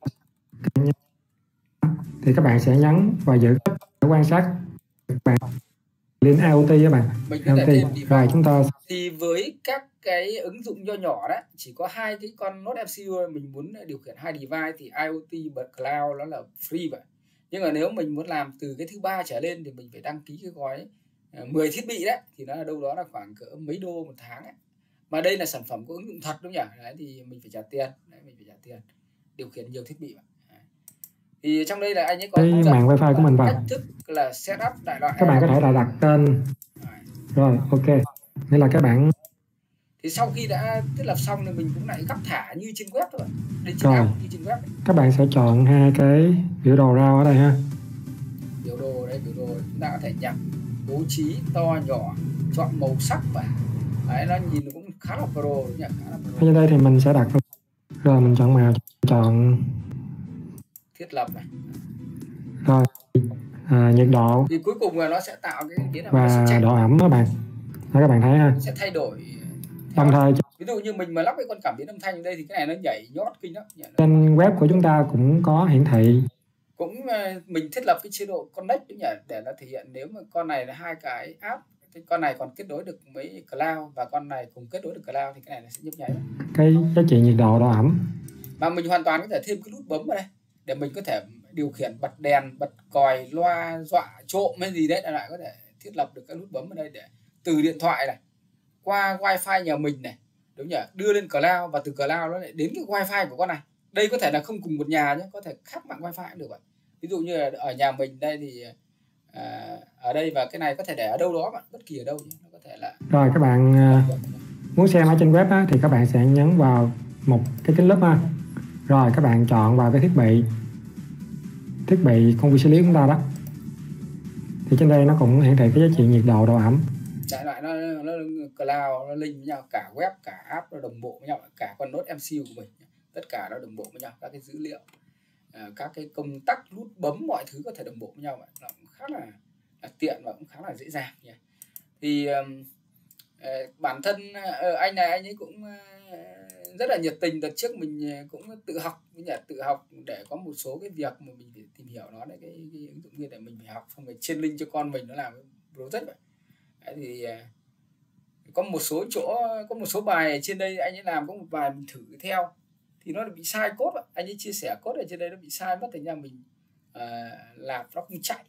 thì các bạn sẽ nhấn và giữ để quan sát các bạn lên IoT các bạn. Mình có thể IoT. Rồi chúng ta thì với các cái ứng dụng nho nhỏ đó, chỉ có 2 cái con Node MCU mình muốn điều khiển 2 device thì IoT bật cloud nó là free vậy. Nhưng mà nếu mình muốn làm từ cái thứ 3 trở lên thì mình phải đăng ký cái gói 10 thiết bị đấy, thì nó là đâu đó là khoảng cỡ mấy đô một tháng ấy. Mà đây là sản phẩm có ứng dụng thật, đúng nhỉ? Đấy thì mình phải trả tiền. Đấy, mình phải trả tiền điều khiển nhiều thiết bị vậy. Thì trong đây là anh ấy có cái mạng wifi của mình vào. cách thức là setup đại loại. Các bạn có thể là đặt tên. Rồi ok. Nghĩa là các bạn thì sau khi đã thiết lập xong thì mình cũng lại gấp thả như trên web thôi. Đây trên app như trên web ấy. Các bạn sẽ chọn 2 cái biểu đồ rau ở đây ha. Biểu đồ đây, biểu đồ chúng ta có thể nhập, bố trí to nhỏ, chọn màu sắc và đấy, nó nhìn nó cũng khá là pro, đúng nhỉ? Khá là pro. Ở trên đây thì mình sẽ đặt rồi mình chọn màu, chọn thiết lập này. Rồi nhiệt độ Thì cuối cùng là nó sẽ tạo cái biến động và độ ẩm các bạn. Đó, các bạn thấy ha. sẽ thay đổi. Đồng thời Ví dụ như mình mà lắp cái con cảm biến âm thanh ở đây thì cái này nó nhảy nhót kinh lắm. trên web của chúng ta cũng có hiển thị. Cũng mình thiết lập cái chế độ connect, đúng nhỉ? Để nó thể hiện nếu mà con này là 2 cái app, cái con này còn kết nối được với cloud và con này cùng kết nối được cloud thì cái này nó sẽ nhấp nháy. Cái giá trị nhiệt độ, độ ẩm. Mà mình hoàn toàn có thể thêm cái nút bấm vào đây để mình có thể điều khiển bật đèn, bật còi, loa, dọa, trộm hay gì đấy, lại có thể thiết lập được các nút bấm ở đây để từ điện thoại này qua wifi nhà mình này, đúng nhỉ? Đưa lên cloud và từ cloud nó lại đến cái wifi của con này. Đây có thể là không cùng một nhà nhé, có thể khác mạng wifi cũng được vậy. Ví dụ như là ở nhà mình đây thì ở đây, và cái này có thể để ở đâu đó bạn, bất kỳ ở đâu nhé. Nó có thể là rồi các bạn muốn xem ở trên web á, thì các bạn sẽ nhấn vào một cái kính lúp ha. Rồi các bạn chọn vào cái thiết bị con vi xử lý của chúng ta đó. Thì trên đây nó cũng hiển thị cái giá trị nhiệt độ, độ ẩm. đại loại nó cloud, nó link với nhau, cả web cả app nó đồng bộ với nhau, cả con Node MCU của mình, tất cả nó đồng bộ với nhau, các cái dữ liệu, các cái công tắc, nút bấm, mọi thứ có thể đồng bộ với nhau, nó cũng khá là tiện và cũng khá là dễ dàng nhỉ. Thì bản thân anh này, anh ấy cũng rất là nhiệt tình. Đợt trước mình cũng tự học để có một số cái việc mà mình phải tìm hiểu nó, để cái ứng dụng kia để mình phải học, xong rồi trên link cho con mình nó làm cái project vậy. Đấy thì có một số chỗ, có một số bài ở trên đây anh ấy làm, có một bài mình thử theo thì nó bị sai code. Anh ấy chia sẻ code ở trên đây nó bị sai mất, thành ra mình làm nó không chạy.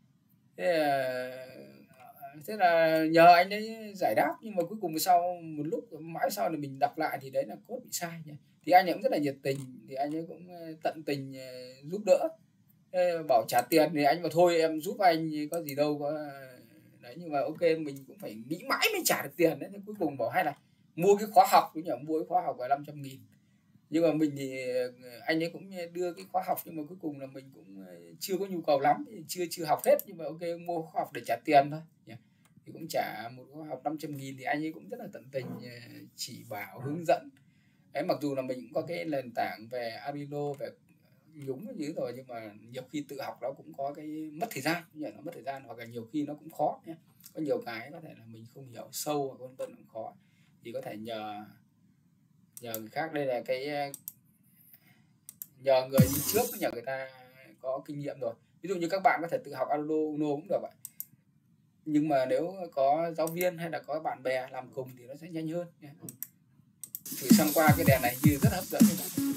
Thế là nhờ anh ấy giải đáp, nhưng mà cuối cùng sau một lúc mãi sau là mình đọc lại thì đấy là code bị sai nhé. Thì anh ấy cũng rất là nhiệt tình, thì anh ấy cũng tận tình giúp đỡ, bảo trả tiền thì anh bảo thôi em giúp anh, có gì đâu có đấy. Nhưng mà ok, mình cũng phải nghĩ mãi mới trả được tiền đấy. Thế cuối cùng bảo hay là mua cái khóa học, mua cái khóa học là 500.000, Nhưng mà mình thì anh ấy cũng đưa cái khóa học, nhưng mà cuối cùng là mình cũng chưa có nhu cầu lắm, chưa học hết, nhưng mà ok mua khóa học để trả tiền thôi nhỉ. Thì cũng trả một khóa học 500.000 thì anh ấy cũng rất là tận tình chỉ bảo hướng dẫn. Đấy, mặc dù là mình cũng có cái nền tảng về Arduino, về nhúng cái gì rồi, nhưng mà nhiều khi tự học nó cũng có cái mất thời gian, nó mất thời gian, hoặc là nhiều khi nó cũng khó nhé. Có nhiều cái có thể là mình không hiểu sâu hoặc vân vân cũng khó, thì có thể nhờ người khác. Đây là cái nhờ người đi trước, nhờ người ta có kinh nghiệm rồi. Ví dụ như các bạn có thể tự học Arduino Uno cũng được vậy, nhưng mà nếu có giáo viên hay là có bạn bè làm cùng thì nó sẽ nhanh hơn nhé. Thử xem qua cái đèn này như rất hấp dẫn.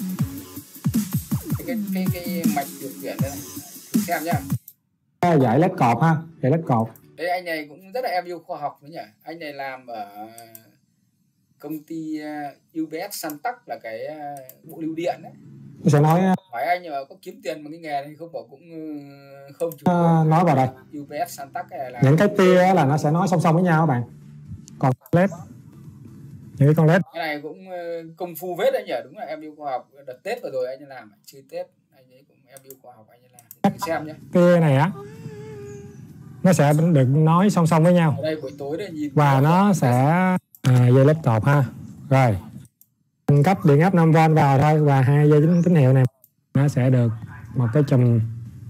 Cái mạch điều khiển đây này, thử xem nhá. Giải led cột ha, giải led cột. Đấy, anh này cũng rất là em yêu khoa học nữa nhỉ. Anh này làm ở công ty UPS Santac, là cái bộ lưu điện đấy. Tôi sẽ nói hỏi anh mà có kiếm tiền bằng cái nghề này không, bảo cũng không. Nói vào đây. UPS Santac là những cái tia là nó sẽ nói song song với nhau các bạn. Còn led, những cái con led cái này cũng công phu vết đấy nhỉ. Đúng là em yêu khoa học. Đợt Tết vừa rồi anh ấy làm, chơi Tết anh ấy cũng em yêu khoa học, anh ấy làm. Thử xem nhé. tia này á, nó sẽ được nói song song với nhau. Ở đây buổi tối đây nhìn và nó sẽ dây led cột ha. Rồi mình cấp điện áp 5V vào thôi, và 2 dây tín hiệu này nó sẽ được một cái chùm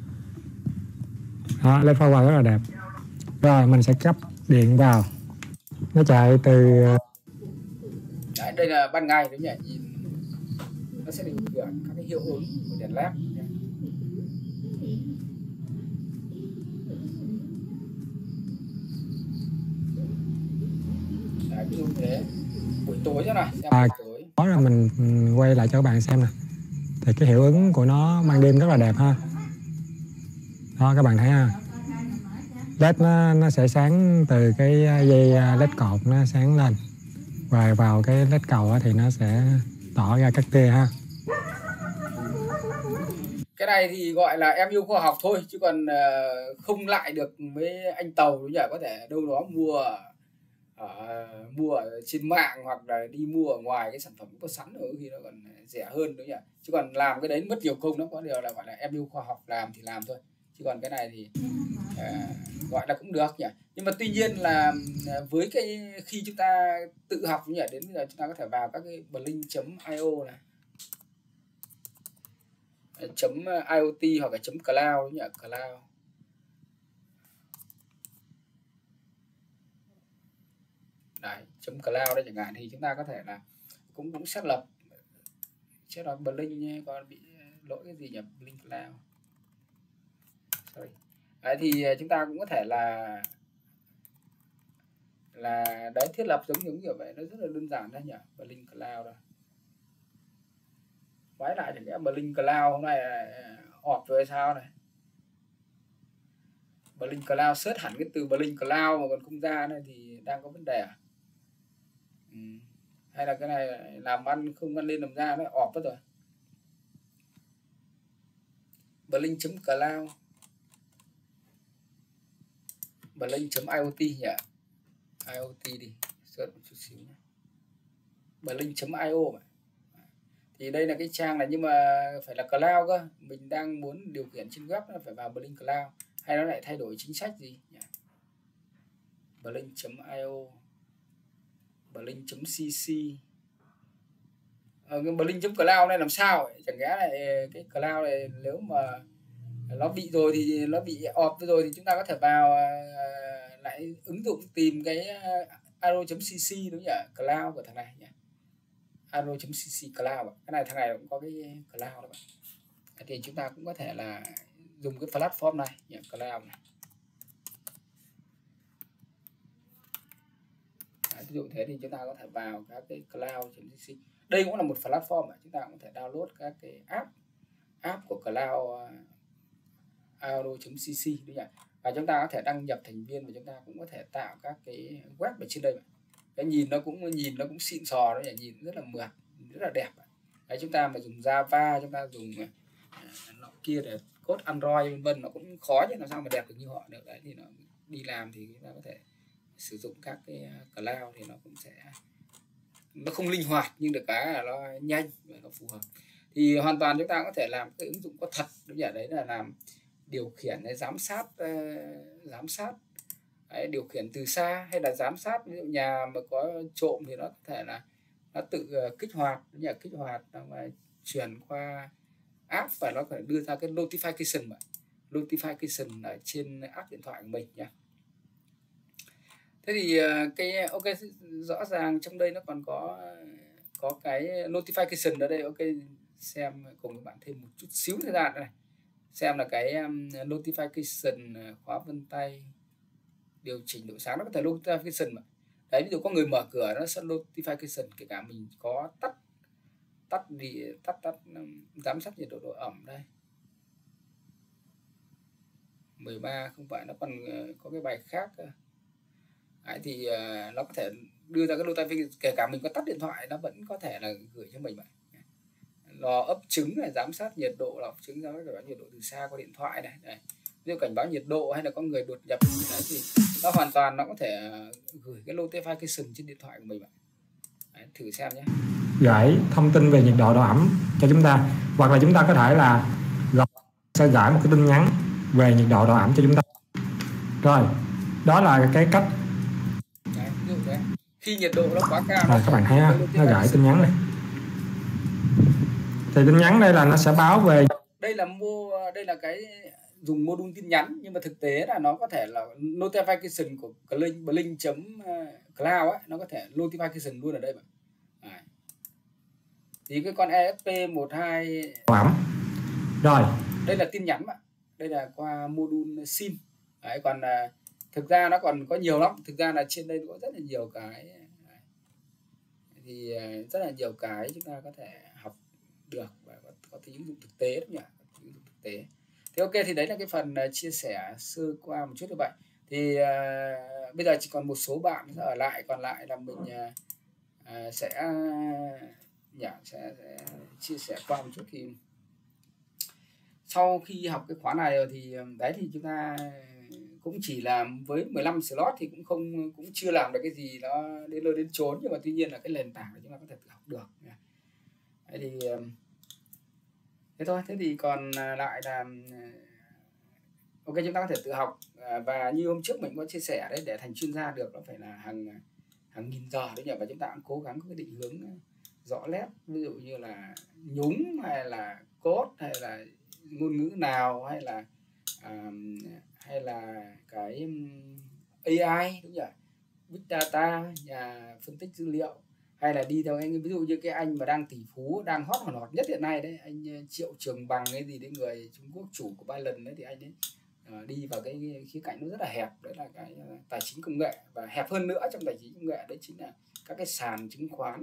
đó, led power rất là đẹp. Rồi mình sẽ cấp điện vào, nó chạy từ đấy, đây là ban ngày đúng nhỉ, nhìn nó sẽ điều khiển các cái hiệu ứng của đèn led. Đấy, ví dụ thế buổi tối thế này, xem buổi tối. Đó là mình quay lại cho các bạn xem nè, thì cái hiệu ứng của nó ban đêm rất là đẹp ha. Đó các bạn thấy ha, led nó sẽ sáng từ cái dây led cột, nó sáng lên và vào cái led cầu thì nó sẽ tỏ ra các tia ha. Cái này thì gọi là em yêu khoa học thôi, chứ còn không lại được với anh Tàu đúng nhỉ. Có thể đâu đó mua ở trên mạng, hoặc là đi mua ở ngoài cái sản phẩm có sẵn rồi thì nó còn rẻ hơn đúng nhỉ. Chứ còn làm cái đấy mất nhiều công lắm. Có điều là gọi là em yêu khoa học, làm thì làm thôi, chứ còn cái này thì gọi là cũng được nhỉ. Nhưng mà tuy nhiên là với cái khi chúng ta tự học nhỉ, đến bây giờ chúng ta có thể vào các cái blink.io này, .iot hoặc là .cloud nhỉ, cloud. Đấy, .cloud đây chẳng hạn, thì chúng ta có thể là cũng xác lập blink. Còn bị lỗi cái gì nhỉ, blink cloud. Sorry. Đấy, thì chúng ta cũng có thể là đấy, thiết lập giống kiểu vậy, nó rất là đơn giản đấy nhỉ. Blink cloud đó. Quái lại thì cái Blink Cloud hôm nay họp rồi sao này. Blink Cloud search hẳn cái từ Blink Cloud mà còn không ra này thì đang có vấn đề à? Hay là cái này làm ăn không ăn lên làm ra, nó ọp mất rồi. Blink.cloud, Blink.iot nhỉ, IoT đi, search một chút xíu nhé. Blink.io mà. Thì đây là cái trang này, nhưng mà phải là cloud cơ. Mình đang muốn điều khiển trên web, nó phải vào Blink Cloud. Hay nó lại thay đổi chính sách gì nhỉ? Blink.io, Blink.cc. Cái Blink.cloud này làm sao? Chẳng lẽ lại cái cloud này nếu mà nó bị rồi thì nó bị off rồi thì chúng ta có thể vào lại ứng dụng tìm cái arrow.cc đúng nhỉ? Cloud của thằng này nhỉ? arrow.cc cloud. Cái này thằng này cũng có cái cloud đó bạn. Thì chúng ta cũng có thể là dùng cái platform này nhỉ, cloud này. Đấy, ví dụ thế thì chúng ta có thể vào các cái cloud.cc. Đây cũng là một platform mà chúng ta cũng có thể download các cái app của cloud arrow.cc đúng nhỉ? Và chúng ta có thể đăng nhập thành viên, và chúng ta cũng có thể tạo các cái web ở trên đây mà. Cái nhìn nó cũng xịn sò đó nhỉ, nhìn rất là mượt, rất là đẹp. Đấy, chúng ta mà dùng Java, chúng ta dùng nó kia để code Android vân vân, nó cũng khó chứ làm sao mà đẹp được như họ được. Đấy thì nó đi làm thì chúng ta có thể sử dụng các cái cloud thì nó cũng sẽ nó không linh hoạt, nhưng được cái là nó nhanh và nó phù hợp. Thì hoàn toàn chúng ta có thể làm cái ứng dụng có thật, đúng nhỉ? Đấy là làm điều khiển, giám sát đấy, điều khiển từ xa, hay là giám sát ví dụ nhà mà có trộm thì nó có thể là nó tự kích hoạt, đúng nhỉ? Kích hoạt và chuyển qua app, và nó có thể đưa ra cái notification ở trên app điện thoại của mình nhé. Thế thì cái ok, rõ ràng trong đây nó còn có cái notification ở đây. Ok, xem cùng các bạn thêm một chút xíu thời gian này, xem là cái notification khóa vân tay, điều chỉnh độ sáng, nó có thể notification mà. Đấy, ví dụ có người mở cửa nó sẽ notification, kể cả mình có tắt giám sát nhiệt độ độ ẩm đây 13, không phải, nó còn có cái bài khác. Đấy, thì nó có thể đưa ra cái notification, kể cả mình có tắt điện thoại nó vẫn có thể là gửi cho mình vậy. Lò ấp trứng này, giám sát nhiệt độ, lò ấp trứng, giám sát nhiệt độ từ xa qua điện thoại này. Đây, ví dụ cảnh báo nhiệt độ hay là có người đột nhập, đấy, thì nó hoàn toàn nó có thể gửi cái notification trên điện thoại của mình vậy. Đấy, thử xem nhé. Gửi thông tin về nhiệt độ độ ẩm cho chúng ta, hoặc là chúng ta có thể là sẽ gửi một cái tin nhắn về nhiệt độ độ ẩm cho chúng ta. Rồi, đó là cái cách. Đấy, ví dụ đấy, khi nhiệt độ nó quá cao, các bạn thấy nó gửi tin nhắn này. Thì tin nhắn đây là nó sẽ báo về, đây là cái dùng module tin nhắn, nhưng mà thực tế là nó có thể là notification của blink.cloud ấy, nó có thể notification luôn ở đây mà. Đấy. Thì cái con ESP12 độ ẩm. Rồi, đây là tin nhắn mà, đây là qua module SIM. Đấy, còn thực ra nó còn có nhiều lắm, thực ra là trên đây có rất là nhiều cái. Đấy. Thì rất là nhiều cái chúng ta có thể học được và có thể ứng dụng thực tế, đúng nhỉ? Ứng dụng thực tế. Thì ok, thì đấy là cái phần chia sẻ sơ qua một chút như vậy. Thì bây giờ chỉ còn một số bạn ở lại, còn lại là mình sẽ chia sẻ qua một chút. Thì sau khi học cái khóa này rồi thì đấy, thì chúng ta cũng chỉ làm với 15 slot thì cũng chưa làm được cái gì đó đến nơi đến chốn, nhưng mà tuy nhiên là cái nền tảng để chúng ta có thể tự học được. Đấy thì thế thôi. Thế thì còn lại là ok, chúng ta có thể tự học, và như hôm trước mình có chia sẻ đấy, để thành chuyên gia được nó phải là hàng nghìn giờ đấy nhỉ, và chúng ta cũng cố gắng có cái định hướng rõ nét, ví dụ như là nhúng hay là code hay là ngôn ngữ nào, hay là cái AI, đúng nhỉ, big data, nhà phân tích dữ liệu, hay là đi theo anh, ví dụ như cái anh mà đang tỷ phú, đang hot nhất hiện nay đấy, anh Triệu Trường Bằng cái gì đấy, người Trung Quốc, chủ của Binance đấy, thì anh ấy đi vào cái khía cạnh nó rất là hẹp, đấy là cái tài chính công nghệ. Và hẹp hơn nữa trong tài chính công nghệ đấy chính là các cái sàn chứng khoán,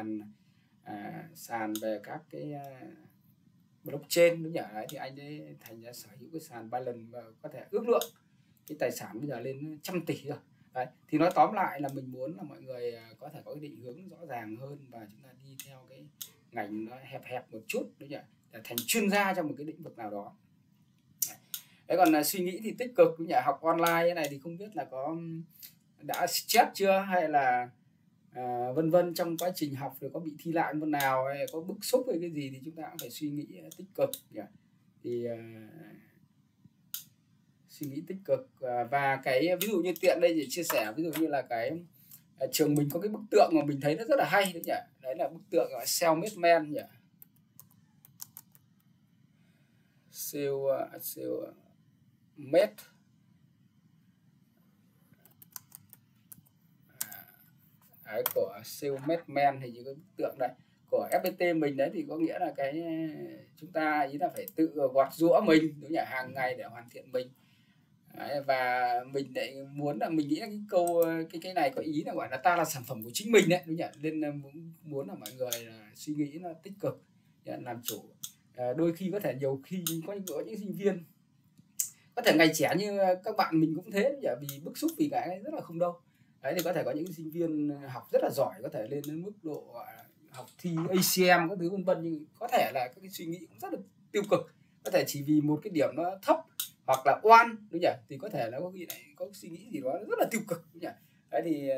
sàn về các cái blockchain, đúng nhỉ? Đấy, thì anh ấy thành ra sở hữu cái sàn Binance và có thể ước lượng cái tài sản bây giờ lên 100 tỷ rồi. Đấy, thì nói tóm lại là mình muốn là mọi người có thể có cái định hướng rõ ràng hơn, và chúng ta đi theo cái ngành nó hẹp một chút, đúng nhỉ, để thành chuyên gia trong một cái lĩnh vực nào đó. Đấy, còn suy nghĩ thì tích cực, đúng nhỉ, học online thế này thì không biết là có đã stress chưa, hay là vân vân, trong quá trình học rồi có bị thi lại môn nào, hay có bức xúc hay cái gì, thì chúng ta cũng phải suy nghĩ tích cực nhỉ. Thì suy nghĩ tích cực, và cái ví dụ như tiện đây để chia sẻ, ví dụ như là cái trường mình có cái bức tượng mà mình thấy nó rất là hay, đúng nhỉ, đấy là bức tượng gọi self-made man nhỉ, self-made của self-made man, thì những cái bức tượng này của FPT mình đấy, thì có nghĩa là cái chúng ta ý là phải tự gọt giũa mình, đúng nhỉ, hàng ngày để hoàn thiện mình. Đấy, và mình lại muốn là mình nghĩ là cái câu cái này có ý là gọi là ta là sản phẩm của chính mình đấy, đúng nhỉ, nên muốn là mọi người là suy nghĩ nó tích cực, làm chủ. Đôi khi có thể nhiều khi có những sinh viên có thể ngày trẻ như các bạn mình cũng thế, vì bức xúc vì cái rất là không đâu. Đấy, thì có thể có những sinh viên học rất là giỏi, có thể lên đến mức độ học thi ACM các thứ vân vân, nhưng có thể là các cái suy nghĩ cũng rất là tiêu cực, có thể chỉ vì một cái điểm nó thấp hoặc là oan, đúng nhỉ, thì có thể là có suy nghĩ gì đó rất là tiêu cực, đúng nhỉ. Đấy, thì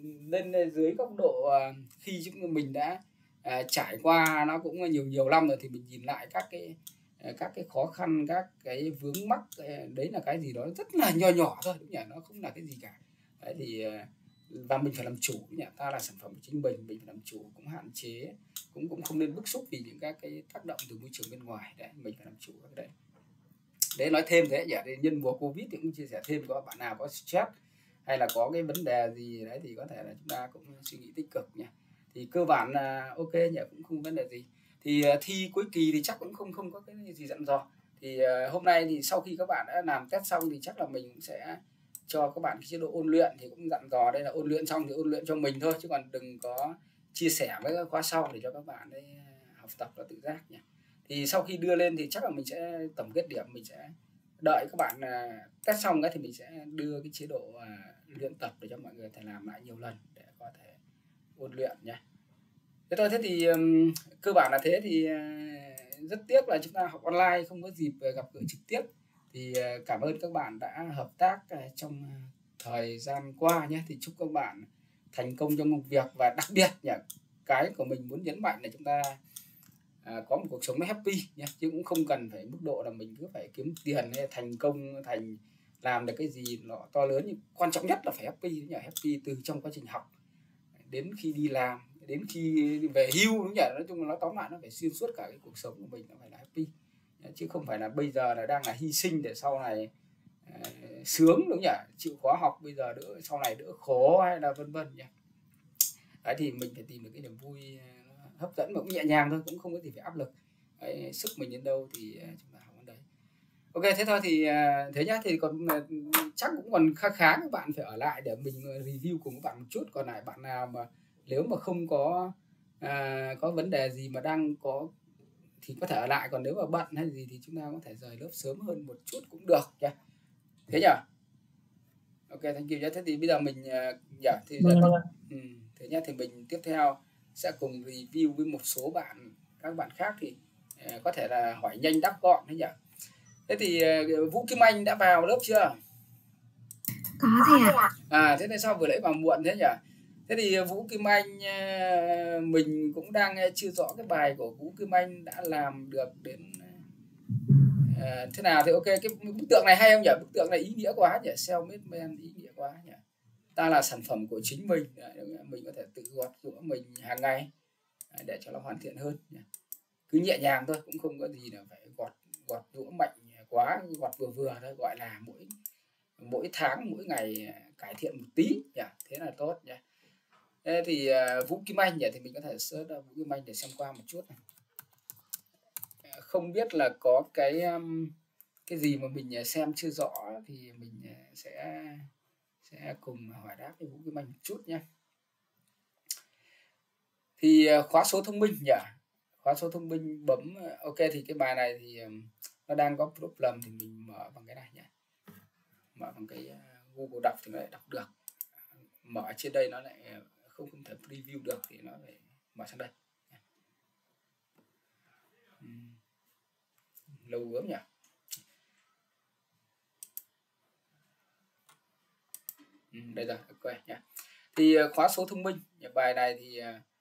lên dưới góc độ khi chúng mình đã trải qua nó cũng nhiều năm rồi, thì mình nhìn lại các cái khó khăn, các cái vướng mắc, đấy là cái gì đó rất là nhỏ thôi, đúng nhỉ, nó không là cái gì cả. Đấy thì và mình phải làm chủ nhỉ, ta là sản phẩm của chính mình phải làm chủ, cũng hạn chế, cũng không nên bức xúc vì những các cái tác động từ môi trường bên ngoài. Đấy, mình phải làm chủ các cái đấy. Nói thêm thế nhỉ, nhân mùa Covid thì cũng chia sẻ thêm, có bạn nào có stress hay là có cái vấn đề gì đấy thì có thể là chúng ta cũng suy nghĩ tích cực nhỉ. Thì cơ bản là ok nhỉ, cũng không vấn đề gì. Thì thi cuối kỳ thì chắc cũng không có cái gì dặn dò. Thì hôm nay thì sau khi các bạn đã làm test xong thì chắc là mình cũng sẽ cho các bạn cái chế độ ôn luyện, thì cũng dặn dò đây là ôn luyện xong thì ôn luyện cho mình thôi, chứ còn đừng có chia sẻ với các khóa sau để cho các bạn ấy học tập và tự giác nhỉ. Thì sau khi đưa lên thì chắc là mình sẽ tổng kết điểm, mình sẽ đợi các bạn test xong cái thì mình sẽ đưa cái chế độ luyện tập để cho mọi người thể làm lại nhiều lần để có thể ôn luyện nhé. Thế thôi, thế thì cơ bản là thế. Thì rất tiếc là chúng ta học online không có dịp gặp gỡ trực tiếp. Thì cảm ơn các bạn đã hợp tác trong thời gian qua nhé. Thì chúc các bạn thành công trong công việc, và đặc biệt nhỉ, cái của mình muốn nhấn mạnh là chúng ta có một cuộc sống nó happy nhé, chứ cũng không cần phải mức độ là mình cứ phải kiếm tiền hay thành công, làm được cái gì nó to lớn. Nhưng quan trọng nhất là phải happy nhỉ, happy từ trong quá trình học đến khi đi làm, đến khi về hưu, đúng nhỉ. Nói chung là nó tóm lại nó phải xuyên suốt cả cái cuộc sống của mình, nó phải là happy, chứ không phải là bây giờ là đang là hy sinh để sau này sướng, đúng nhỉ, chịu khó học bây giờ đỡ sau này đỡ khổ, hay là vân vân nhỉ. Đấy, thì mình phải tìm được cái niềm vui hấp dẫn mà cũng nhẹ nhàng thôi, cũng không có gì phải áp lực. Đấy, sức mình đến đâu thì chúng ta học đến đấy. Ok, thế thôi thì thế nhá. Thì còn chắc cũng còn khá các bạn phải ở lại để mình review cùng các bạn một chút. Còn lại bạn nào mà nếu mà không có vấn đề gì mà đang có thì có thể ở lại, còn nếu mà bận hay gì thì chúng ta có thể rời lớp sớm hơn một chút cũng được nhá. Thế nhỉ? Ok, thank you nhé. Thế thì bây giờ mình thì thế nhá, thì mình tiếp theo sẽ cùng review với một số các bạn khác, thì có thể là hỏi nhanh đáp gọn thế nhỉ. Thế thì Vũ Kim Anh đã vào lớp chưa? Có thầy ạ. Thế nên sao vừa nãy vào muộn thế nhỉ? Thế thì Vũ Kim Anh, mình cũng đang chưa rõ cái bài của Vũ Kim Anh đã làm được đến thế nào. Thì ok, cái bức tượng này hay không nhỉ? Bức tượng này ý nghĩa quá nhỉ, self-made man ý nghĩa quá nhỉ. Ta là sản phẩm của chính mình, mình có thể tự gọt giũa mình hàng ngày để cho nó hoàn thiện hơn nhỉ. Cứ nhẹ nhàng thôi, cũng không có gì là phải gọt giũa mạnh quá, gọt vừa thôi, gọi là mỗi tháng mỗi ngày cải thiện một tí nhỉ, thế là tốt nhỉ. Thế thì Vũ Kim Anh nhỉ, thì mình có thể search Vũ Kim Anh để xem qua một chút này. Không biết là có cái gì mà mình xem chưa rõ thì mình sẽ cùng hỏi đáp với Vũ Kim Anh một chút nhé. Thì khóa số thông minh nhỉ, khóa số thông minh bấm ok. Thì cái bài này thì nó đang có problem, thì mình mở bằng cái này nhé, mở bằng cái Google đọc thì nó lại đọc được, mở trên đây nó lại không thể preview được, thì nó phải mở sang đây. Lâu gớm nhỉ. Đây rồi, ok nhé. Thì khóa số thông minh, bài này thì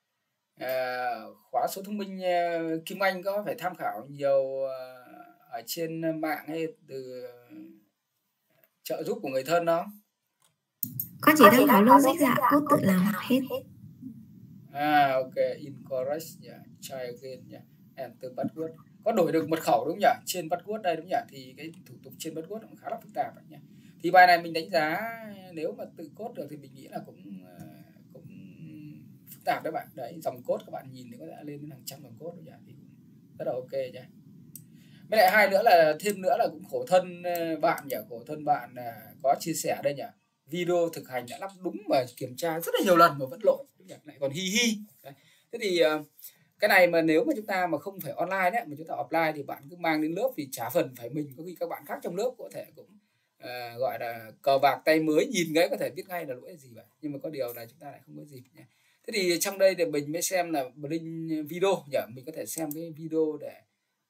khóa số thông minh Kim Anh có phải tham khảo nhiều ở trên mạng hay từ trợ giúp của người thân đó? Con chỉ tham khảo logic dạ, code tự làm học hết. Ok, incorrect yeah. Try again yeah. Enter password. Có đổi được mật khẩu đúng nhỉ? Trên password đây đúng nhỉ? Thì cái thủ tục trên password cũng khá là phức tạp nhỉ. Thì bài này mình đánh giá nếu mà tự code được thì mình nghĩ là cũng phức tạp đấy bạn. Đấy, dòng code các bạn nhìn thì có thể lên đến hàng trăm dòng code đúng nhỉ? Thì cũng rất là ok nhỉ. Với lại hai nữa là thêm nữa là cũng khổ thân bạn nhỉ, khổ thân bạn có chia sẻ đây nhỉ. Video thực hành đã lắp đúng và kiểm tra rất là nhiều lần mà vẫn lỗi, lại còn hi. Đấy. Thế thì cái này mà nếu mà chúng ta mà không phải online đấy, mà chúng ta offline thì bạn cứ mang đến lớp thì chả phần phải mình, có khi các bạn khác trong lớp có thể cũng gọi là cờ bạc tay mới, nhìn cái có thể biết ngay là lỗi gì vậy, nhưng mà có điều là chúng ta lại không có dịp nhé. Thế thì trong đây thì mình mới xem là link video nhỉ, mình có thể xem cái video để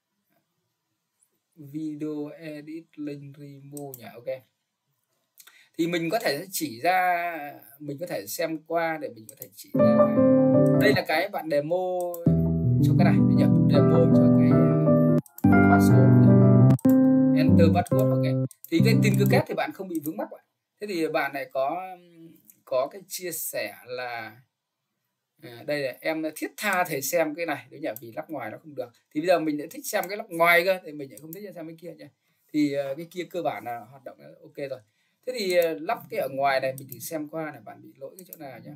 video edit link remove nhỉ. Ok, thì mình có thể chỉ ra, mình có thể xem qua để mình có thể chỉ ra. Đây là cái bạn demo cho cái này, nhỉ? Demo cho cái mã số, enter password. Ok, thì cái Tinkercad thì bạn không bị vướng mắc. Thế thì bạn này có cái chia sẻ là đây là em thiết tha thầy xem cái này, đúng nhỉ, vì lắp ngoài nó không được. Thì bây giờ mình lại thích xem cái lắp ngoài cơ, thì mình lại không thích xem cái kia nhỉ. Thì cái kia cơ bản là hoạt động ok rồi. Thế thì lắp cái ở ngoài này mình thử xem qua này, bạn bị lỗi cái chỗ nào nhé.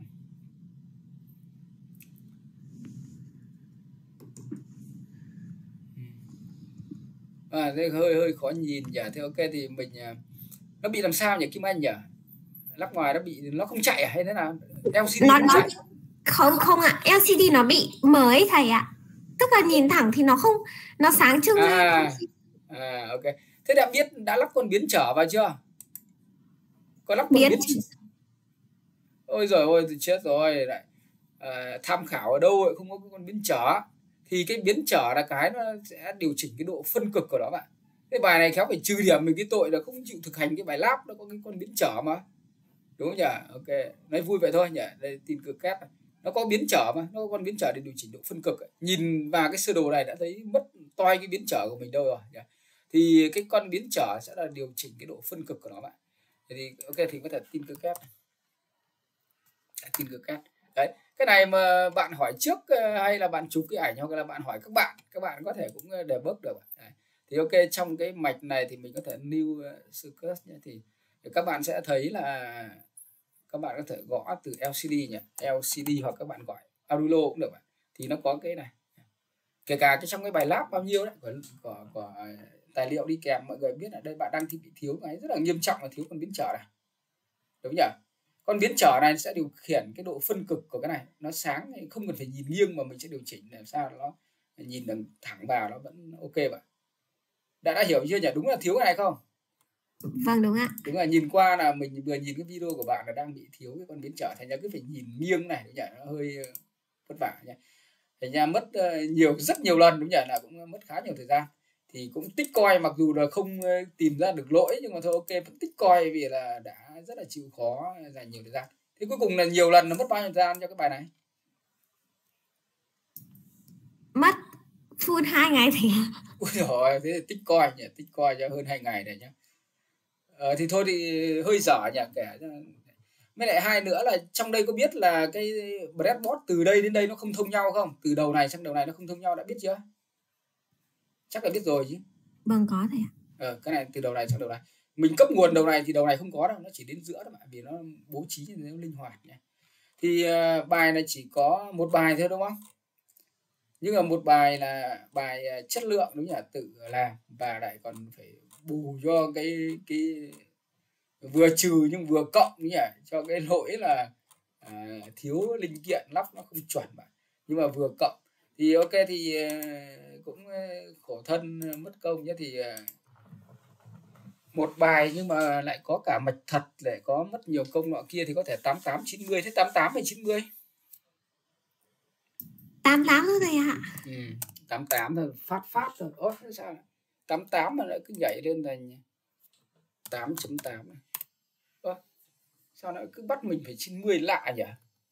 Đây hơi khó nhìn nhỉ. Thế ok thì mình nó bị làm sao nhỉ Kim Anh nhỉ? Lắp ngoài nó không chạy hay thế nào? LCD nó không chạy? Không ạ, LCD nó bị mờ ấy thầy ạ. Tức là nhìn thẳng thì nó không, nó sáng trưng lên. Ok. Thế đã lắp con biến trở vào chưa? Có lắp con biến ôi giời ơi, thì chết rồi lại. Tham khảo ở đâu không có con biến trở. Thì cái biến trở là cái nó sẽ điều chỉnh cái độ phân cực của nó bạn. Cái bài này khéo phải trừ điểm mình cái tội là không chịu thực hành cái bài lab, nó có cái con biến trở mà, đúng không nhỉ? Ok, nói vui vậy thôi nhỉ. Đây Tinkercad này, nó có biến trở mà, nó có con biến trở để điều chỉnh độ phân cực ấy. Nhìn vào cái sơ đồ này đã thấy mất toi cái biến trở của mình đâu rồi nhỉ? Thì cái con biến trở sẽ là điều chỉnh cái độ phân cực của nó bạn. Thì ok, thì có thể Tinkercad. Đấy, cái này mà bạn hỏi trước hay là bạn chụp cái ảnh, hoặc là bạn hỏi các bạn có thể cũng debug được. Đấy. Thì ok, trong cái mạch này thì mình có thể new circuit nhé. Thì các bạn sẽ thấy là các bạn có thể gõ từ LCD nhỉ, LCD, hoặc các bạn gọi Arduino cũng được. Thì nó có cái này, kể cả cái trong cái bài lab bao nhiêu đấy của tài liệu đi kèm, mọi người biết là đây bạn đang bị thiếu cái rất là nghiêm trọng là thiếu con biến trở này, đúng nhỉ? Con biến trở này sẽ điều khiển cái độ phân cực của cái này, nó sáng, không cần phải nhìn nghiêng mà mình sẽ điều chỉnh làm sao nó nhìn được thẳng vào nó vẫn ok vậy. Đã hiểu chưa nhỉ? Đúng là thiếu cái này không? Vâng, đúng ạ. Đúng là nhìn qua là mình vừa nhìn cái video của bạn là đang bị thiếu cái con biến trở, thành ra cứ phải nhìn nghiêng này, đúng nhỉ? Nó hơi vất vả nhỉ. Thành ra mất rất nhiều lần, đúng nhỉ, là cũng mất khá nhiều thời gian. Thì cũng tích coi, mặc dù là không tìm ra được lỗi nhưng mà thôi ok, vẫn tích coi vì là đã rất là chịu khó dành nhiều thời gian. Thế cuối cùng là nhiều lần nó mất bao nhiêu thời gian cho cái bài này? Mất full 2 ngày thì. Ui rồi, thế thì tích coi nhỉ, tích coi cho hơn 2 ngày này nhá. Thì thôi thì hơi dở nhỉ, kể mới lại hai nữa là trong đây có biết là cái breadboard từ đây đến đây nó không thông nhau không? Từ đầu này sang đầu này nó không thông nhau, đã biết chưa? Chắc là biết rồi chứ. Vâng, có thầy ạ. Cái này từ đầu này sang đầu này, mình cấp nguồn đầu này thì đầu này không có đâu, nó chỉ đến giữa đó mà, vì nó bố trí nó linh hoạt nhé. Thì bài này chỉ có một bài thôi đúng không? Nhưng mà một bài là bài chất lượng, đúng nhỉ, tự làm, và lại còn phải bù cho cái vừa trừ nhưng vừa cộng, đúng nhỉ, cho cái lỗi là thiếu linh kiện lắp nó không chuẩn mà, nhưng mà vừa cộng. Thì ok, thì cũng khổ thân mất công nhé. Thì một bài nhưng mà lại có cả mạch thật, lại có mất nhiều công nọ kia, thì có thể 88 90. Thế 88 hay 90? 88 thôi thầy ạ. 88 thôi, phát thôi. Ố sao 88 mà lại cứ nhảy lên thành 8.8 này. Sao nó cứ bắt mình phải 90, lạ nhỉ?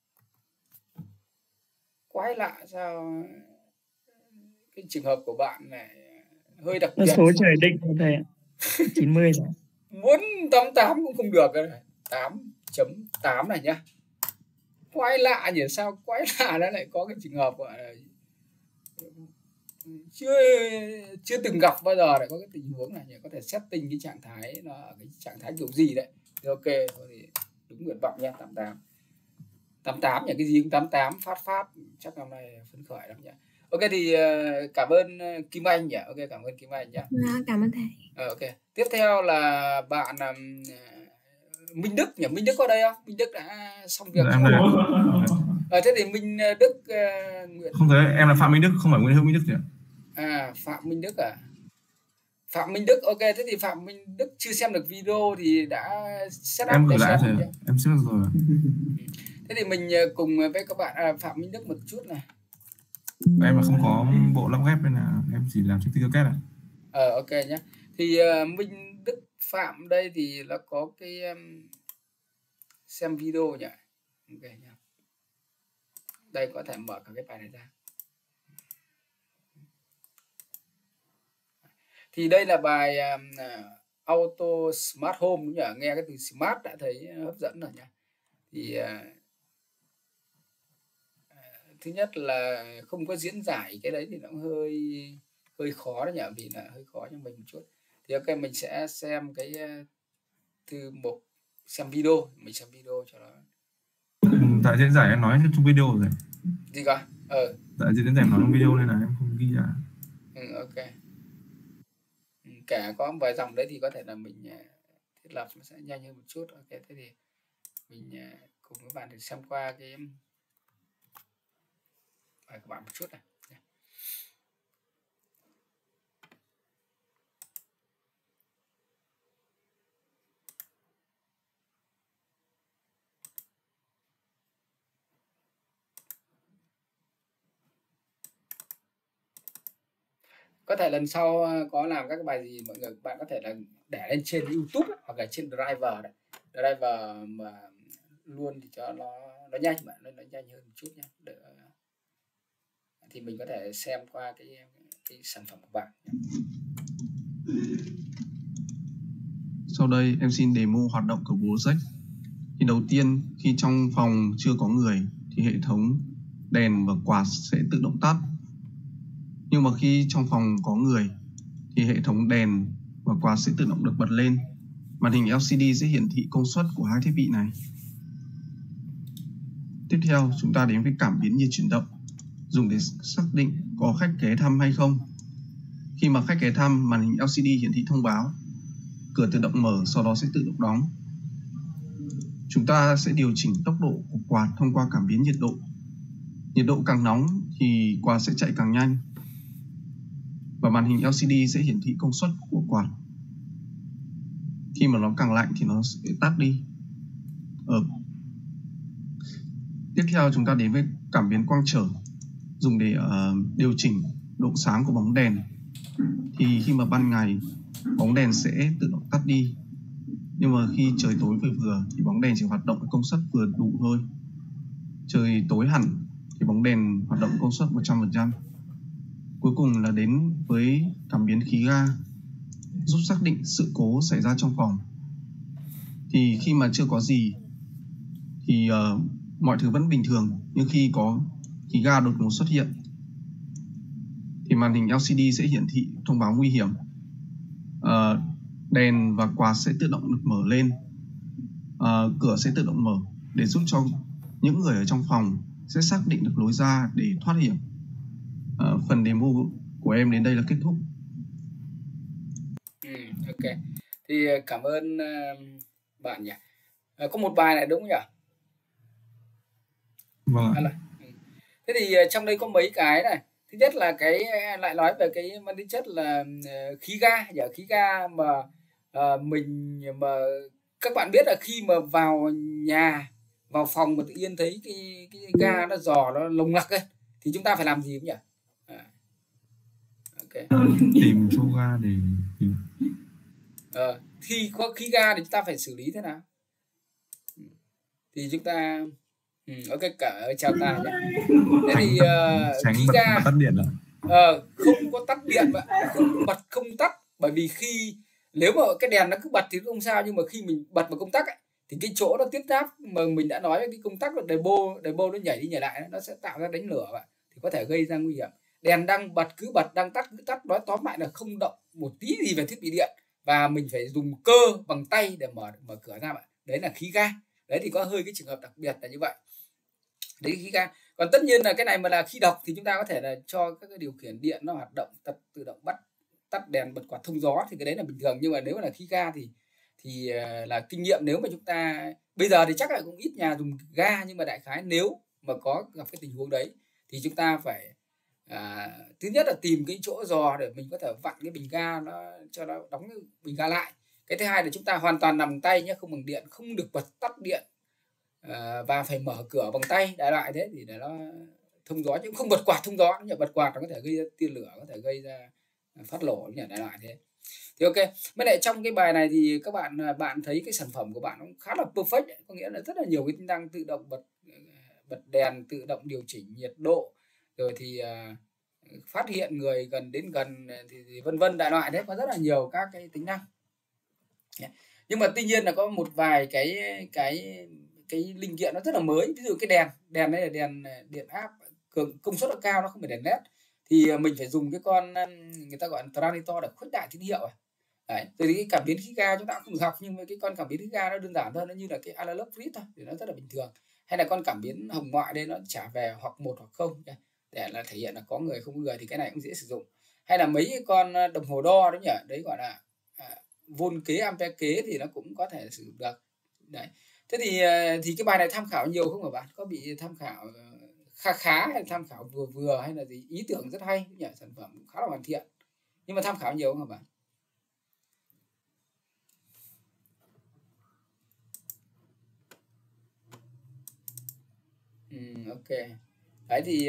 Quái lạ, sao cái trường hợp của bạn này hơi đặc biệt. Số trời định của thầy ạ. 90 rồi. Muốn 88 cũng không được rồi. 8.8 này nhá. Quái lạ nhỉ, sao quái lạ nó lại có cái trường hợp gọi là chưa từng gặp bao giờ lại có cái tình huống này nhỉ. Có thể setting cái trạng thái nó ở cái trạng thái kiểu gì đấy. Thì ok, thôi thì đúng nguyện vọng nha. 88 nhỉ, cái gì cũng 88, phát chắc năm nay phấn khởi lắm nhỉ. Ok, thì cảm ơn Kim Anh nhỉ. Ok, cảm ơn Kim Anh nhỉ. Cảm ơn thầy. Ok, tiếp theo là bạn Minh Đức nhỉ. Minh Đức có đây không? Minh Đức đã xong việc. Em đây. Thế thì Minh Đức nguyện... Không thấy, em là Phạm Minh Đức, không phải Nguyễn Hữu Minh Đức gì ạ. Phạm Minh Đức à? Phạm Minh Đức, ok. Thế thì Phạm Minh Đức chưa xem được video thì đã set up. Em gửi lại rồi, em xem rồi. Thế thì mình cùng với các bạn Phạm Minh Đức một chút này. Em là không có bộ lắp ghép nên là em chỉ làm trên Tinkercad ạ. Ok nhé. Thì Minh Đức Phạm đây thì nó có cái xem video nhỉ. Ok nhá. Đây có thể mở cả cái bài này ra. Thì đây là bài Auto Smart Home nhỉ. Nghe cái từ smart đã thấy hấp dẫn rồi nhỉ. Thì thứ nhất là không có diễn giải cái đấy thì nó hơi khó đó nhỉ, vì là hơi khó cho mình một chút. Thì ok, mình sẽ xem cái thư mục xem video, mình xem video cho nó. Tại diễn giải em nói trong video rồi. Gì cơ? Tại diễn giải nói trong video nên là em không ghi ra. Ok. Cả có vài dòng đấy thì có thể là mình thiết lập nó sẽ nhanh hơn một chút. Ok, thế thì mình cùng các bạn thì xem qua cái bài của bạn một chút này. Có thể lần sau có làm các cái bài gì mọi người bạn có thể là để lên trên YouTube hoặc là trên Driver đấy. Driver mà luôn thì cho nó nhanh mà nó nhanh hơn một chút nhé. Thì mình có thể xem qua cái sản phẩm của bạn. Sau đây em xin demo hoạt động của project. Thì đầu tiên khi trong phòng chưa có người thì hệ thống đèn và quạt sẽ tự động tắt. Nhưng mà khi trong phòng có người thì hệ thống đèn và quạt sẽ tự động được bật lên. Màn hình LCD sẽ hiển thị công suất của hai thiết bị này. Tiếp theo chúng ta đến với cảm biến nhiệt chuyển động, dùng để xác định có khách ghé thăm hay không. Khi mà khách ghé thăm, màn hình LCD hiển thị thông báo, cửa tự động mở, sau đó sẽ tự động đóng. Chúng ta sẽ điều chỉnh tốc độ của quạt thông qua cảm biến nhiệt độ. Nhiệt độ càng nóng thì quạt sẽ chạy càng nhanh. Và màn hình LCD sẽ hiển thị công suất của quạt. Khi mà nó càng lạnh thì nó sẽ tắt đi. Tiếp theo chúng ta đến với cảm biến quang trở, dùng để điều chỉnh độ sáng của bóng đèn. Thì khi mà ban ngày bóng đèn sẽ tự động tắt đi, nhưng mà khi trời tối vừa thì bóng đèn chỉ hoạt động với công suất vừa đủ thôi. Trời tối hẳn thì bóng đèn hoạt động công suất 100%. Cuối cùng là đến với cảm biến khí ga, giúp xác định sự cố xảy ra trong phòng. Thì khi mà chưa có gì thì mọi thứ vẫn bình thường, nhưng khi có khí ga đột ngột xuất hiện thì màn hình LCD sẽ hiển thị thông báo nguy hiểm. Đèn và quạt sẽ tự động được mở lên, cửa sẽ tự động mở để giúp cho những người ở trong phòng sẽ xác định được lối ra để thoát hiểm. Phần demo của em đến đây là kết thúc. Ok, thì cảm ơn bạn nhỉ. Có một bài này đúng không nhỉ? Vâng. Thế thì trong đây có mấy cái này. Thứ nhất là cái lại nói về cái mang tính chất là khí ga. Khí ga mà mình mà các bạn biết là khi mà vào nhà, vào phòng mà tự nhiên thấy cái ga nó giò, nó lồng lặc ấy, thì chúng ta phải làm gì không nhỉ? Tìm chỗ ga để khi có khí ga thì chúng ta phải xử lý thế nào? Thì chúng ta ok, chào ta nhé. Thế thì tránh khí bật ga tắt điện rồi. không có tắt điện, không bật không tắt, bởi vì khi nếu mà cái đèn nó cứ bật thì không sao, nhưng mà khi mình bật vào công tắc ấy, thì cái chỗ nó tiếp giáp mà mình đã nói cái công tắc là đầy bô nó nhảy đi nhảy lại, nó sẽ tạo ra đánh lửa vậy, thì có thể gây ra nguy hiểm. Đèn đang bật cứ bật, đang tắt cứ tắt, nói tóm lại là không động một tí gì về thiết bị điện, và mình phải dùng cơ bằng tay để mở cửa ra vậy. Đấy là khí ga. Đấy thì có hơi cái trường hợp đặc biệt là như vậy. Đấy khí ga. Còn tất nhiên là cái này mà là khí độc thì chúng ta có thể là cho các cái điều khiển điện nó hoạt động tự động tắt đèn, bật quạt thông gió, thì cái đấy là bình thường. Nhưng mà nếu mà là khí ga thì là kinh nghiệm, nếu mà chúng ta bây giờ thì chắc là cũng ít nhà dùng ga, nhưng mà đại khái nếu mà có gặp cái tình huống đấy thì chúng ta phải thứ nhất là tìm cái chỗ giò để mình có thể vặn cái bình ga nó cho nó đóng cái bình ga lại. Cái thứ hai là chúng ta hoàn toàn nằm tay nhé, không bằng điện, không được bật tắt điện, và phải mở cửa bằng tay đại loại thế thì để nó thông gió, chứ không bật quạt thông gió. Bật quạt nó có thể gây ra tia lửa, có thể gây ra phát nổ nhỉ, đại loại thế. Thì ok, với lại trong cái bài này thì các bạn thấy cái sản phẩm của bạn cũng khá là perfect ấy. Có nghĩa là rất là nhiều cái tính năng tự động bật đèn, tự động điều chỉnh nhiệt độ, rồi thì phát hiện người đến gần thì vân vân đại loại đấy, có rất là nhiều các cái tính năng. Nhưng mà tuy nhiên là có một vài cái linh kiện nó rất là mới. Ví dụ cái đèn đây là điện áp công suất nó cao, nó không phải đèn led, thì mình phải dùng cái con người ta gọi là transitor để khuếch đại tín hiệu. Đấy, rồi thì cái cảm biến khí ga chúng ta cũng không được học, nhưng mà cái con cảm biến khí ga nó đơn giản hơn, nó như là cái analog flip thôi, thì nó rất là bình thường. Hay là con cảm biến hồng ngoại đây nó trả về hoặc 1 hoặc 0 để là thể hiện là có người không có người, thì cái này cũng dễ sử dụng. Hay là mấy cái con đồng hồ đo đấy nhỉ, đấy gọi là vôn kế, ampe kế, thì nó cũng có thể sử dụng được. Đấy. Thế thì cái bài này tham khảo nhiều không hả bạn? Có bị tham khảo khá hay tham khảo vừa hay là gì? Ý tưởng rất hay nhỉ, sản phẩm cũng khá là hoàn thiện. Nhưng mà tham khảo nhiều không hả bạn? Ok. Đấy thì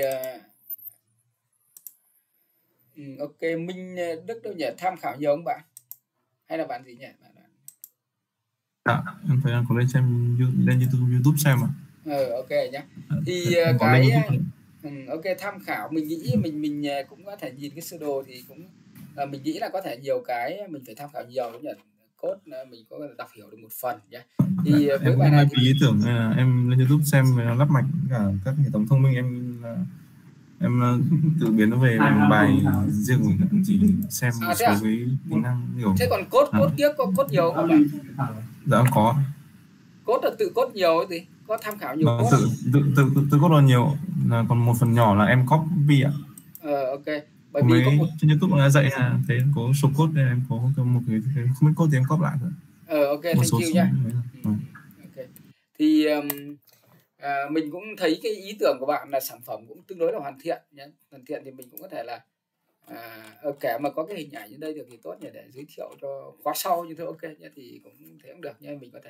ok, Minh Đức đâu nhỉ, tham khảo nhiều không bạn? Hay là bạn gì nhỉ? Dạ, em thấy có lên xem lên YouTube xem ạ. Ok nhá. Thì ok, tham khảo, mình nghĩ mình cũng có thể nhìn cái sơ đồ, thì cũng mình nghĩ là có thể nhiều cái mình phải tham khảo nhiều, đúng nhỉ? Code mình có đọc hiểu được một phần nhé. Thì với bài này thì ý tưởng em lên YouTube xem lắp mạch cả các hệ thống thông minh, em tự biến nó về làm bài riêng của mình, chỉ xem một số cái tính năng nhiều. Thế còn code kia có code nhiều không bạn? Dạ có. Code là tự code nhiều ấy, thì có tham khảo nhiều code. Tự code là nhiều, còn một phần nhỏ là em copy ạ. Ok. Bởi vì có một trên YouTube nó dạy là thấy có số code nên em có một cái không biết code thì em copy lại thôi. Ok, thank you nha. Ok. Thì mình cũng thấy cái ý tưởng của bạn là sản phẩm cũng tương đối là hoàn thiện nhé. Hoàn thiện thì mình cũng có thể là kể mà có cái hình ảnh như đây được thì tốt nhỉ, để giới thiệu cho khóa sau như thế. Ok nhé, thì cũng thế cũng được nhé, mình có thể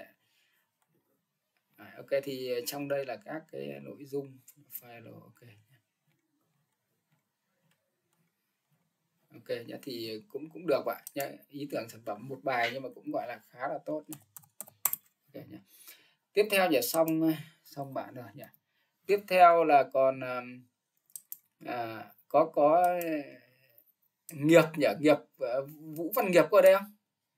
ok. Thì trong đây là các cái nội dung file. Ok nhé, thì cũng được bạn nhé. Ý tưởng sản phẩm một bài nhưng mà cũng gọi là khá là tốt nhé. Ok nhé. Tiếp theo nhỉ, xong bạn rồi nhỉ. Tiếp theo là còn có Nghiệp nhỉ, Nghiệp Vũ Văn Nghiệp có ở đây không?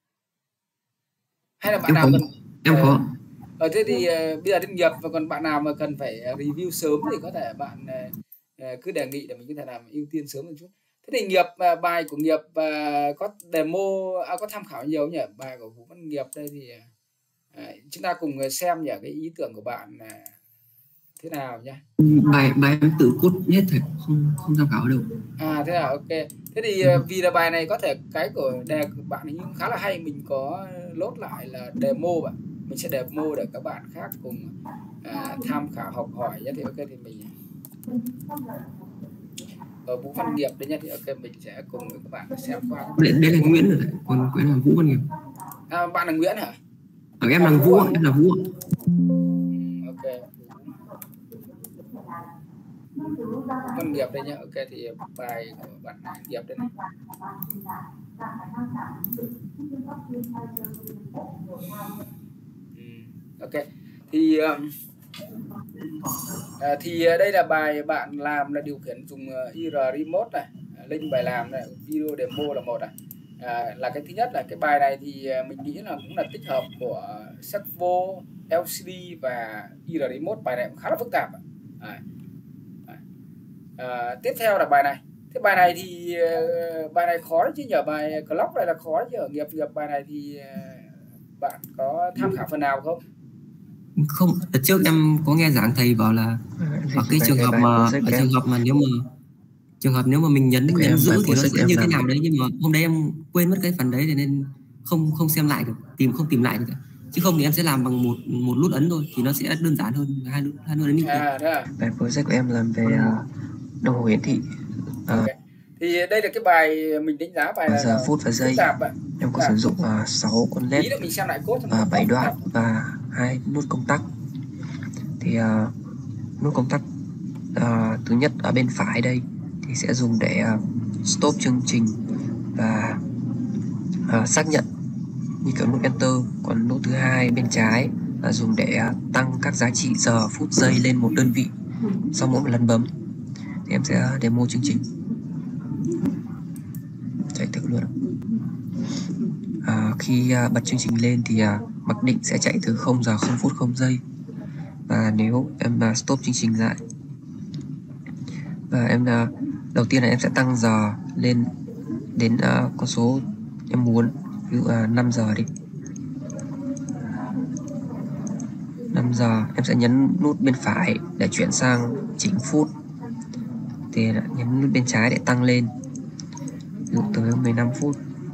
Hay là bạn nào cần em có. Thế thì bây giờ đến Nghiệp, và còn bạn nào mà cần phải review sớm thì có thể bạn cứ đề nghị để mình có thể làm ưu tiên sớm một chút. Thế thì Nghiệp, bài của Nghiệp có demo, có tham khảo nhiều nhỉ? Bài của Vũ Văn Nghiệp đây thì chúng ta cùng xem nhỉ, cái ý tưởng của bạn thế nào nhé. Bài em tự code hết thầy, không tham khảo đâu. Thế nào, ok. Thế thì vì là bài này có thể cái của đề của bạn ấy cũng khá là hay, mình có lốt lại là demo bạn. Mình sẽ demo để các bạn khác cùng tham khảo học hỏi nhé. Thì ok, thì mình ở Vũ Văn Nghiệp đấy nhé. Thì ok, mình sẽ cùng với các bạn xem qua. Đây là Nguyễn rồi, còn Nguyễn là Vũ Văn Nghiệp. Bạn là Nguyễn hả? Em là Vũ, em là Vũ. Ok. Văn Nghiệp đây nhé. Ok, thì bài của bạn Nghiệp đây này. Ok, thì đây là bài bạn làm là điều khiển dùng IR Remote này. Link bài làm này, video demo là một này. Là cái thứ nhất là cái bài này thì mình nghĩ là cũng là tích hợp của Servo, LCD và IR Remote. Bài này cũng khá là phức tạp. Tiếp theo là bài này. Thế bài này thì bài này khó đấy chứ nhờ, bài clock này là khó đấy chứ. Ở Nghiệp bài này thì bạn có tham khảo phần nào không? Không, đợt trước em có nghe giảng thầy bảo là ở cái trường hợp mà trường hợp nếu mà mình nhấn giữ thì nó sẽ như thế nào đấy, nhưng mà hôm đấy em quên mất cái phần đấy, nên không xem lại được, không tìm lại được, chứ không thì em sẽ làm bằng một nút ấn thôi, thì nó sẽ đơn giản hơn hai nút ấn. Bài project của em làm về đồng hồ hiển thị. Thì đây là cái bài mình đánh giá bài là giờ phút và giây. Em có sử dụng 6 con led, 7 đoạn và 2 nút công tắc. Thì nút công tắc thứ nhất ở bên phải đây thì sẽ dùng để stop chương trình, và xác nhận như kiểu nút Enter. Còn nút thứ hai bên trái là dùng để tăng các giá trị giờ, phút, giây lên một đơn vị sau mỗi một lần bấm. Thì em sẽ demo chương trình, chạy thử luôn. Khi bật chương trình lên thì mặc định sẽ chạy từ 0 giờ 0 phút 0 giây. Và nếu em stop chương trình lại và em đầu tiên là em sẽ tăng giờ lên đến con số em muốn, ví dụ 5 giờ đi. 5 giờ em sẽ nhấn nút bên phải để chuyển sang chỉnh phút, thì nhấn nút bên trái để tăng lên, ví dụ tới 15 phút.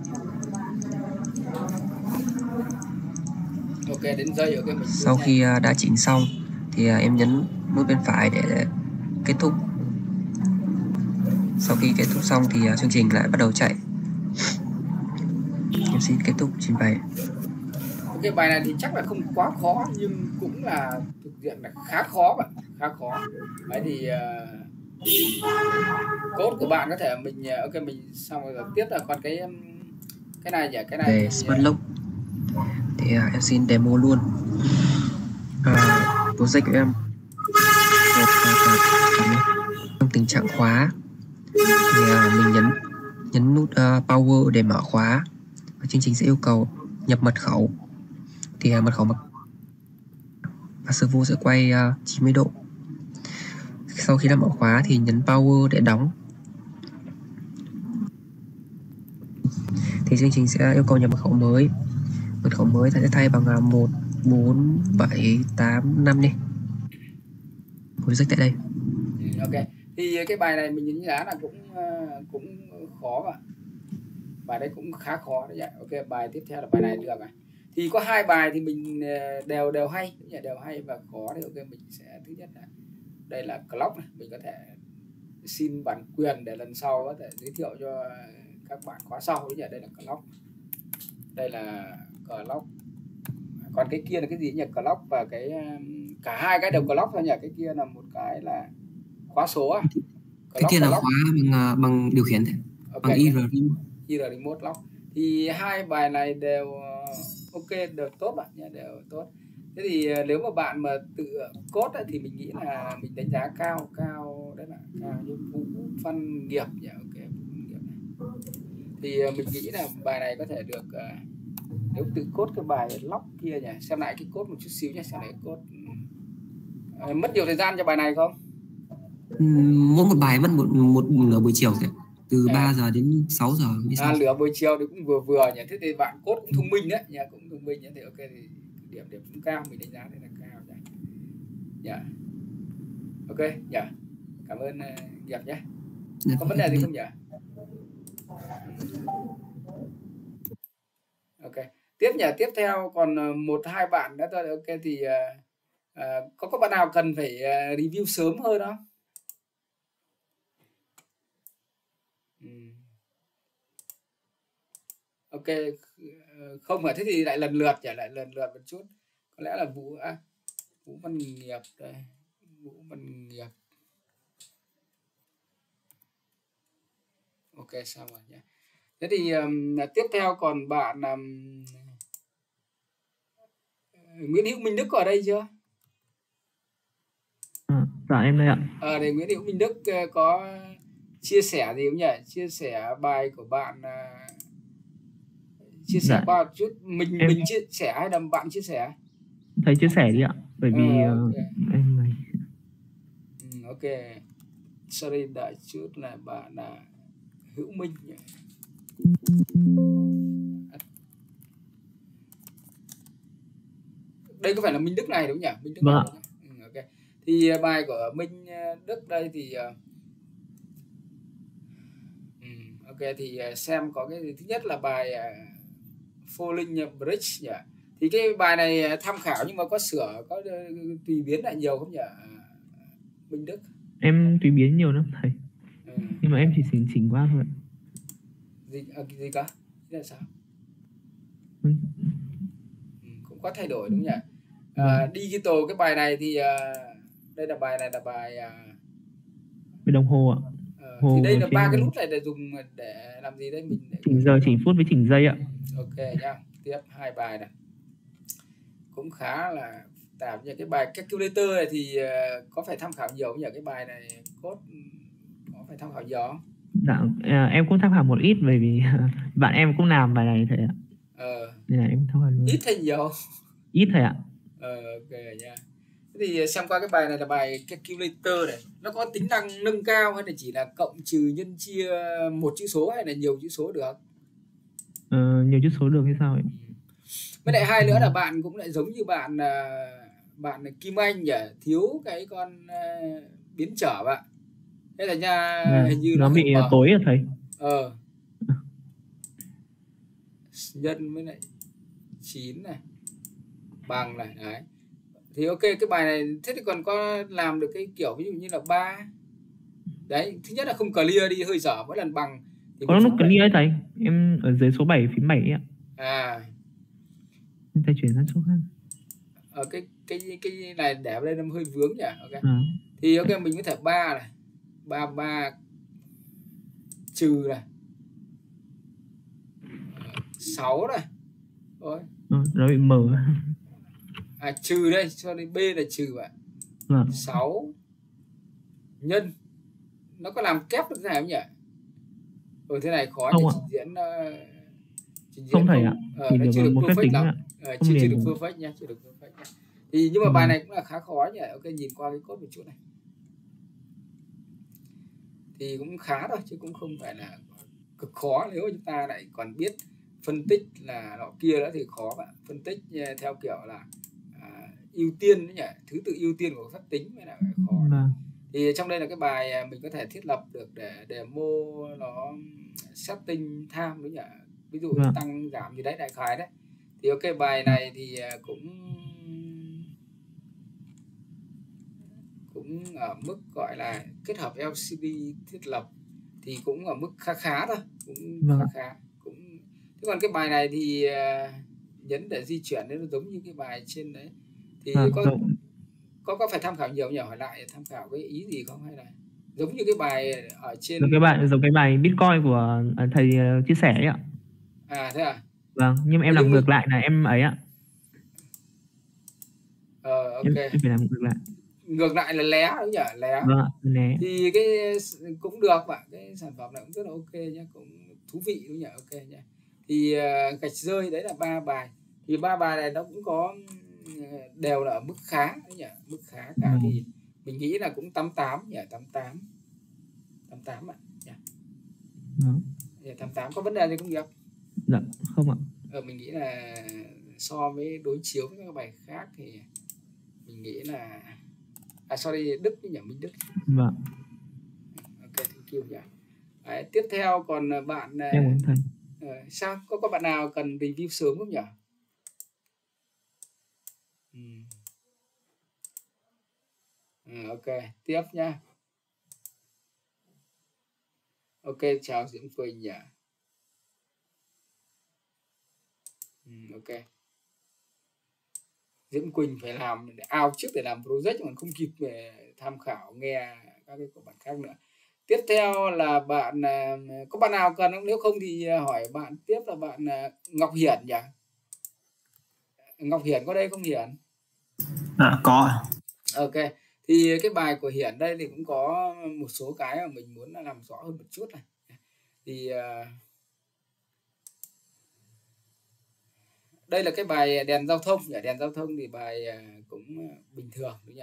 Đến giây sau khi đã chỉnh xong thì em nhấn nút bên phải để kết thúc. Sau khi kết thúc xong thì chương trình lại bắt đầu chạy. Em xin kết thúc trình bày. Ok, bài này thì chắc là không quá khó nhưng cũng là thực hiện là khá khó bạn, khá khó. Đấy thì code của bạn có thể mình ok mình xong rồi tiếp là còn cái này nhỉ, cái này về Smart Lock thì em xin demo luôn. Project của em trong tình trạng khóa thì mình nhấn nút Power để mở khóa, và chương trình sẽ yêu cầu nhập mật khẩu. Thì mật khẩu và servo sẽ quay 90 độ. Sau khi đã mở khóa thì nhấn Power để đóng. Thì chương trình sẽ yêu cầu nhập mật khẩu mới. Mật khẩu mới ta sẽ thay bằng 14785 đi. Project tại đây. Ok. Thì cái bài này mình đánh giá là cũng khó mà. Bài đấy cũng khá khó đấy. Ok, bài tiếp theo là bài này được rồi. Thì có hai bài thì mình đều hay, đều hay và khó. Thì ok, mình sẽ thứ nhất là đây là clock này, mình có thể xin bản quyền để lần sau có thể giới thiệu cho các bạn khóa sau. Đây là clock, đây là clock. Còn cái kia là cái gì nhỉ? Clock và cái cả hai cái đều clock thôi nhỉ. Cái kia là một cái là khóa số à? Cái kia là khóa bằng điều khiển thôi. Okay, bằng IR remote lock. Thì hai bài này đều ok, đều tốt bạn nhé, đều tốt. Thế thì nếu mà bạn mà tự code ấy, thì mình nghĩ là mình đánh giá cao đấy là cao như Vũ Văn Nghiệp nhỉ. Ok, Vũ Văn Nghiệp này. Thì mình nghĩ là bài này có thể được nếu tự code cái bài lock kia nhỉ. Xem lại cái code một chút xíu nhé, xem lại code. Mất nhiều thời gian cho bài này không? Mỗi một bài mất một nửa buổi chiều thôi. Từ 3 giờ đến 6 giờ. Nửa buổi chiều thì cũng vừa nhỉ. Thế thì bạn code cũng thông minh đấy nhỉ, cũng thông minh nhỉ. Thì ok, thì điểm cũng cao, mình đánh giá thế là cao nhỉ. Yeah. Ok nhỉ. Cảm ơn Nghiệp nhé. Có vấn đề gì không nhỉ? Ok. Tiếp theo còn 1-2 bạn nữa thôi. Ok thì có bạn nào cần phải review sớm hơn không? Ok, không phải thế thì lại lần lượt một chút. Có lẽ là Vũ Văn Nghiệp đây, Vũ Văn Nghiệp. Ok, xong rồi nhé. Thế thì tiếp theo còn bạn Nguyễn Hữu Minh Đức có ở đây chưa? Dạ em đây ạ. Để Nguyễn Hữu Minh Đức có chia sẻ gì không nhỉ? Chia sẻ bài của bạn, chia sẻ qua chút. Mình chia sẻ hay là bạn chia sẻ? Thầy chia sẻ đi ạ. Bởi vì okay. Em này. Ok. Sorry, đợi chút là bạn là Hữu Minh nhỉ? Đây có phải là Minh Đức này đúng nhỉ? Minh Đức vâng. Ok. Thì bài của Minh Đức đây thì ok, thì xem có cái thứ nhất là bài Falling Bridge nhỉ. Thì cái bài này tham khảo nhưng mà có sửa, có tùy biến lại nhiều không nhỉ Minh Đức? Em tùy biến nhiều lắm thầy. Nhưng mà em chỉ chỉnh qua thôi ạ. Gì cả? Thế là sao? Cũng có thay đổi đúng nhỉ? Digital cái bài này thì đây là bài này là bài về đồng hồ ạ. Thì đây là ba cái nút này để dùng để làm gì đây? Mình chỉnh giờ, chỉnh phút với chỉnh giây ạ. Ok nhá. Tiếp hai bài này cũng khá là tạm nhỉ. Cái bài calculator này thì có phải tham khảo nhiều nhỉ? Cái bài này code có phải tham khảo nhiều không? Dạ, em cũng tham khảo một ít bởi vì bạn em cũng làm bài này thầy ạ. Nên là em tham khảo luôn. Ít hay nhiều? Ít thầy ạ. Ok nha. Thế thì xem qua cái bài này là bài calculator này, nó có tính năng nâng cao hay là chỉ là cộng trừ nhân chia một chữ số hay là nhiều chữ số được? Nhiều chữ số được hay sao ấy? Với lại hai nữa là bạn cũng lại giống như bạn Kim Anh nhỉ, thiếu cái con biến trở bạn. Thế là nha, hình như nó bị tối à thầy? Nhân với lại 9 này bằng này đấy. Thì ok, cái bài này thế thì còn có làm được cái kiểu ví dụ như là 3. Đấy, thứ nhất là không clear đi, hơi dở mỗi lần bằng thì có nút clear ấy thầy. Em ở dưới số 7 phím 7 ấy ạ. Thầy chuyển sang số khác. Cái này để vào đây nó hơi vướng nhỉ. Ok. Thì ok, mình có thể 3 này. 3 trừ này. 6 này. Rồi. Nó bị mở. Trừ đây, cho đến B là trừ bạn. 6 nhân. Nó có làm kép được thế này không nhỉ? Thế này khó không để trình diễn. Không thầy ạ. Chưa được một phép tính lắm. Chưa được perfect nha, chưa được perfect nha. Thì nhưng mà bài này cũng là khá khó nhỉ. Ok, nhìn qua cái code một chút này. Thì cũng khá thôi chứ cũng không phải là cực khó, nếu chúng ta lại còn biết phân tích là nọ kia đó thì khó bạn. Phân tích theo kiểu là ưu tiên đấy nhỉ, thứ tự ưu tiên của phép tính mới là khó. Thì trong đây là cái bài mình có thể thiết lập được để demo nó setting time đấy nhỉ, ví dụ tăng giảm gì đấy đại khái đấy. Thì ok, bài này thì cũng ở mức gọi là kết hợp LCD thiết lập thì cũng ở mức khá thôi, cũng khá. Thế còn cái bài này thì nhấn để di chuyển nó giống như cái bài trên đấy thì có phải tham khảo nhiều nhỉ? Hỏi lại tham khảo cái ý gì không, hay là giống như cái bài ở trên giống cái bài Bitcoin của thầy chia sẻ ấy ạ. Thế à? Vâng, nhưng mà em làm ngược lại là em ấy ạ. Ok. Em phải làm ngược lại. Ngược lại là lé đúng nhỉ? Lé. Né. Thì cái cũng được bạn, cái sản phẩm này cũng rất là ok nhá, cũng thú vị đúng nhỉ? Ok nhá. Thì gạch rơi đấy là 3 bài. Thì 3 bài này nó cũng có đều là ở mức khá đấy nhỉ, mức khá cả. Thì mình nghĩ là cũng 88 nhỉ, 88 ạ nhỉ. 88 có vấn đề gì không nhỉ? Dạ, không ạ. Mình nghĩ là so với đối chiếu với các bài khác thì mình nghĩ là sorry, Đức nhỉ, Minh Đức. Vâng. Ok, thank you nhỉ. Đấy, tiếp theo còn bạn sao có bạn nào cần review sớm không nhỉ? Ok, tiếp nha. Ok, chào Diễm Quỳnh nhỉ. Ok. Diễm Quỳnh phải làm out trước để làm project, còn không kịp để tham khảo nghe các cái của bạn khác nữa. Tiếp theo là bạn có bạn nào cần không? Nếu không thì hỏi bạn tiếp là bạn Ngọc Hiển nhỉ? Ngọc Hiển có đây không Hiển? Có. Ok. Thì cái bài của Hiển đây thì cũng có một số cái mà mình muốn làm rõ hơn một chút này. Thì đây là cái bài đèn giao thông. Đèn giao thông thì bài cũng bình thường đúng nhỉ?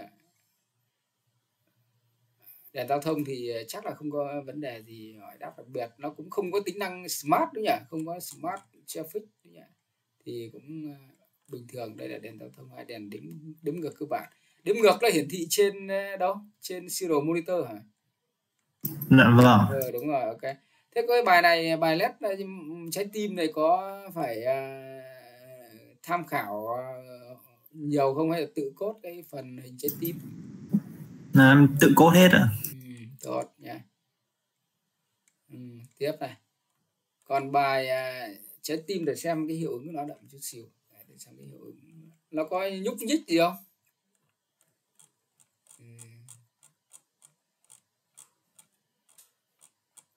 Đèn giao thông thì chắc là không có vấn đề gì hỏi đáp đặc biệt. Nó cũng không có tính năng smart đúng nhỉ? Không có smart traffic đúng nhỉ? Thì cũng bình thường. Đây là đèn giao thông hay đèn đếm ngược cơ bản. Đếm ngược nó hiển thị trên đâu? Trên serial monitor hả? Vâng. Đúng rồi, ok. Thế cái bài này, bài LED trái tim này có phải tham khảo nhiều không, hay là tự code cái phần hình trái tim? Tự code hết ạ. Tốt nha. Tiếp này. Còn bài trái tim để xem cái hiệu ứng của nó đậm chút xíu. Để xem cái hiệu ứng nó có nhúc nhích gì không?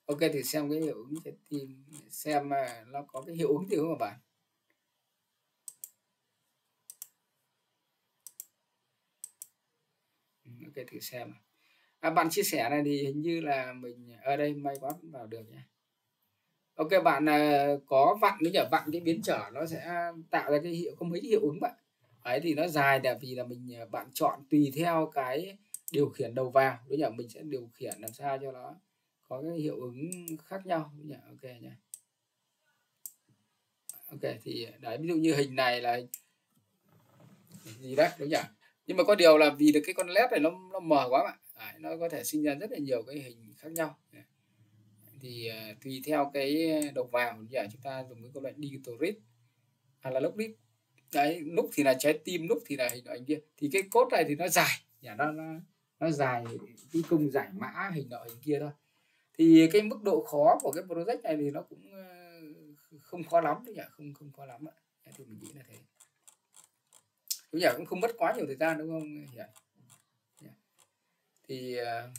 Ok thì xem cái hiệu ứng trái tim, xem nó có cái hiệu ứng gì không các bạn. Ok thử xem. Bạn chia sẻ này thì hình như là mình ở đây may quá cũng vào được nhé. Ok bạn có vặn nữa nhỉ, vặn cái biến trở nó sẽ tạo ra cái có mấy cái hiệu ứng bạn. Đấy thì nó dài là vì là bạn chọn tùy theo cái điều khiển đầu vào đúng nhỉ, mình sẽ điều khiển làm sao cho nó có cái hiệu ứng khác nhau đúng nhỉ. Ok nhé. Ok thì đấy, ví dụ như hình này là gì đấy đúng nhỉ, nhưng mà có điều là vì được cái con led này nó mờ quá bạn. Đấy, nó có thể sinh ra rất là nhiều cái hình khác nhau. Thì tùy theo cái đầu vào nhỉ, chúng ta dùng cái công nghệ digital read hay là lock read. Đấy, lúc thì là trái tim, lúc thì là hình ảnh kia. Thì cái code này thì nó dài nhỉ, nó dài cái công giải mã hình nọ hình kia thôi. Thì cái mức độ khó của cái project này thì nó cũng không khó lắm đấy nhỉ, không khó lắm ạ. Thì mình nghĩ là thế. Đúng nhỉ, cũng không mất quá nhiều thời gian đúng không? Thì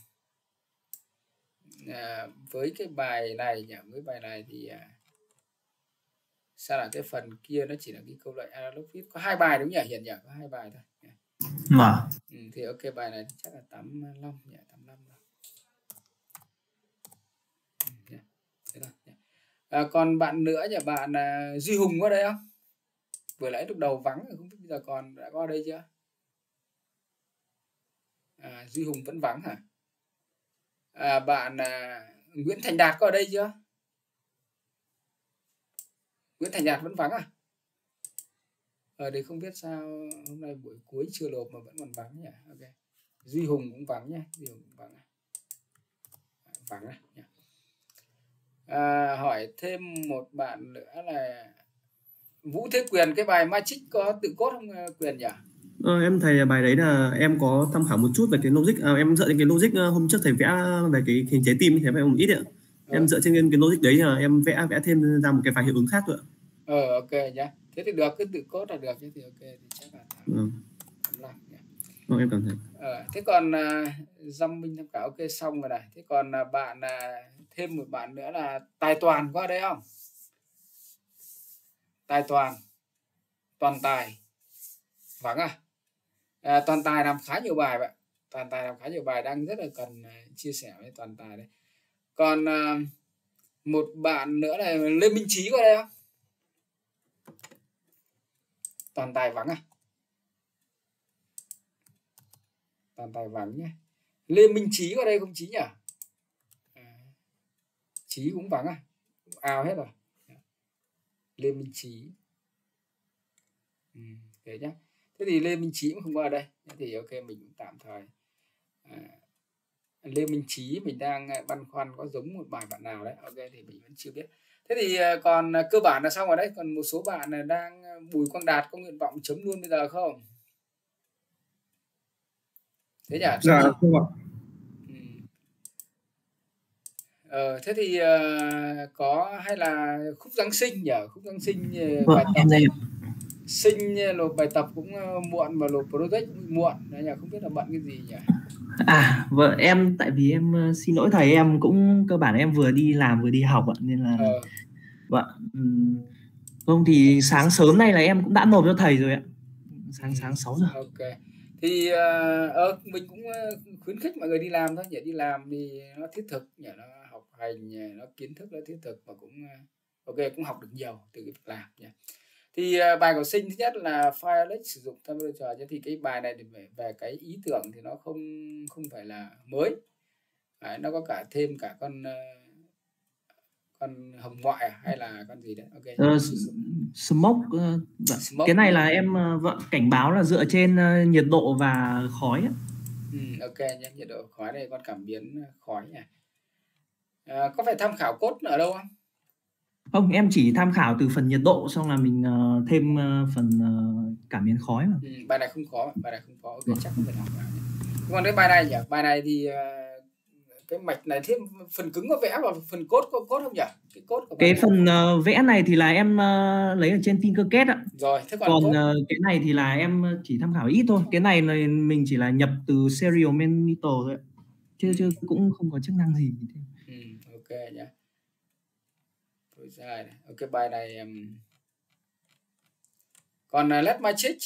với cái bài này nhỉ, với bài này thì sao là cái phần kia nó chỉ là cái câu loại analog fit, có 2 bài đúng nhỉ, hiện nhỉ, có 2 bài thôi. Thì ok bài này chắc là 85 nhỉ, 85 rồi. Còn bạn nữa nhỉ, bạn Duy Hùng có đây không? Vừa nãy lúc đầu vắng, không biết bây giờ còn đã có ở đây chưa? Duy Hùng vẫn vắng hả? Bạn Nguyễn Thành Đạt có ở đây chưa? Nguyễn Thành Đạt vẫn vắng à? Ở đây không biết sao hôm nay buổi cuối chưa nộp mà vẫn còn vắng nhỉ. Ok. Duy Hùng cũng vắng nhé, Duy Hùng cũng vắng. Vắng nhỉ. Hỏi thêm một bạn nữa là Vũ Thế Quyền, cái bài Magic có tự code không Quyền nhỉ? Em thầy bài đấy là em có tham khảo một chút về cái logic, em dựa trên cái logic hôm trước thầy vẽ về cái hình trái tim, thầy vẽ một ít ạ. Em dựa trên cái logic đấy là em vẽ thêm ra một cái vài hiệu ứng khác nữa. Ok nhá. Thế thì được, cứ tự code là được, thế thì ok thì chắc là 85 nhỉ. Em cảm thấy. Thế còn Dâm Minh tham khảo ok xong rồi này. Thế còn bạn thêm một bạn nữa là Tài Toàn có ở đây không? Tài Toàn Tài vắng à? Toàn Tài làm khá nhiều bài vậy. Toàn Tài làm khá nhiều bài, đang rất là cần chia sẻ với Toàn Tài đấy. Còn một bạn nữa là Lê Minh Trí có đây không? Toàn Tài vắng à? Toàn Tài vắng nhé. Lê Minh Trí có đây không Trí nhỉ? Trí cũng vắng à? Ao hết rồi. Lê Minh Trí. Thế nhá. Thế thì Lê Minh Trí cũng không có ở đây. Thì ok mình cũng tạm thời Lê Minh Trí mình đang băn khoăn có giống một bài bạn nào đấy. Ok thì mình vẫn chưa biết. Thế thì còn cơ bản là xong rồi đấy. Còn một số bạn đang Bùi Quang Đạt có nguyện vọng chấm luôn bây giờ không? Thế nhỉ? Dạ không ạ. Thế thì có hay là khúc Giáng sinh nhỉ? Khúc Giáng sinh bài tập sinh nộp bài tập cũng muộn mà nộp project cũng muộn đấy nhỉ, không biết là bận cái gì nhỉ? Vợ em tại vì em xin lỗi thầy, em cũng cơ bản em vừa đi làm vừa đi học ạ, nên là không thì sáng sớm nay là em cũng đã nộp cho thầy rồi ạ, sáng 6 giờ. Ok thì mình cũng khuyến khích mọi người đi làm thôi nhỉ, đi làm thì nó thiết thực nhỉ, nó học hành nhỉ, nó kiến thức nó thiết thực và cũng ok cũng học được nhiều từ cái việc làm nhỉ. Thì bài của Sinh thứ nhất là Fireless sử dụng temperature, thì cái bài này thì về cái ý tưởng thì nó không phải là mới. Đấy, nó có cả thêm cả con hồng ngoại hay là con gì đấy. Ok. Smoke, cái này là em cảnh báo là dựa trên nhiệt độ và khói ấy. Ok nhé, nhiệt độ khói này con cảm biến khói nhỉ. Có phải tham khảo code ở đâu không? Không, em chỉ tham khảo từ phần nhiệt độ xong là mình thêm phần cảm biến khói mà. Bài này không có, ok chắc không phải học nào. Còn cái bài này nhỉ, bài này thì cái mạch này thêm phần cứng có vẽ và phần code có code không nhỉ? Cái code của cái phần vẽ này thì là em lấy ở trên Tinkercad ạ. Rồi, thế còn cái này thì là em chỉ tham khảo ít thôi. Cái này mình chỉ là nhập từ serial monitor thôi, chứ cũng không có chức năng gì. Ok ok nhé. Rồi dài này. Ok, bài này còn LED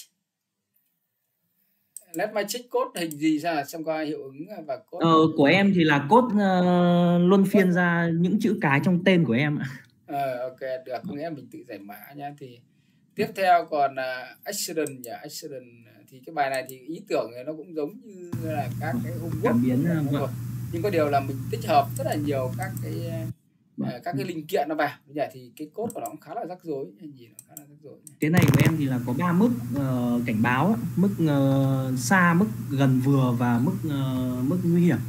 Magic code hình gì ra xem qua hiệu ứng và code. Của em thì là code luôn phiên ra những chữ cái trong tên của em ạ. Ok, được, có nghĩa là mình tự giải mã nhá. Thì tiếp theo còn accident nhỉ, accident thì cái bài này thì ý tưởng này nó cũng giống như là các cái cảm biến nhưng có điều là mình tích hợp rất là nhiều các cái linh kiện nó vào. Bây giờ thì cái code của nó cũng khá là rắc rối, nhìn nó khá là rắc rối. Cái này của em thì là có 3 mức cảnh báo, mức xa, mức gần vừa và mức nguy hiểm.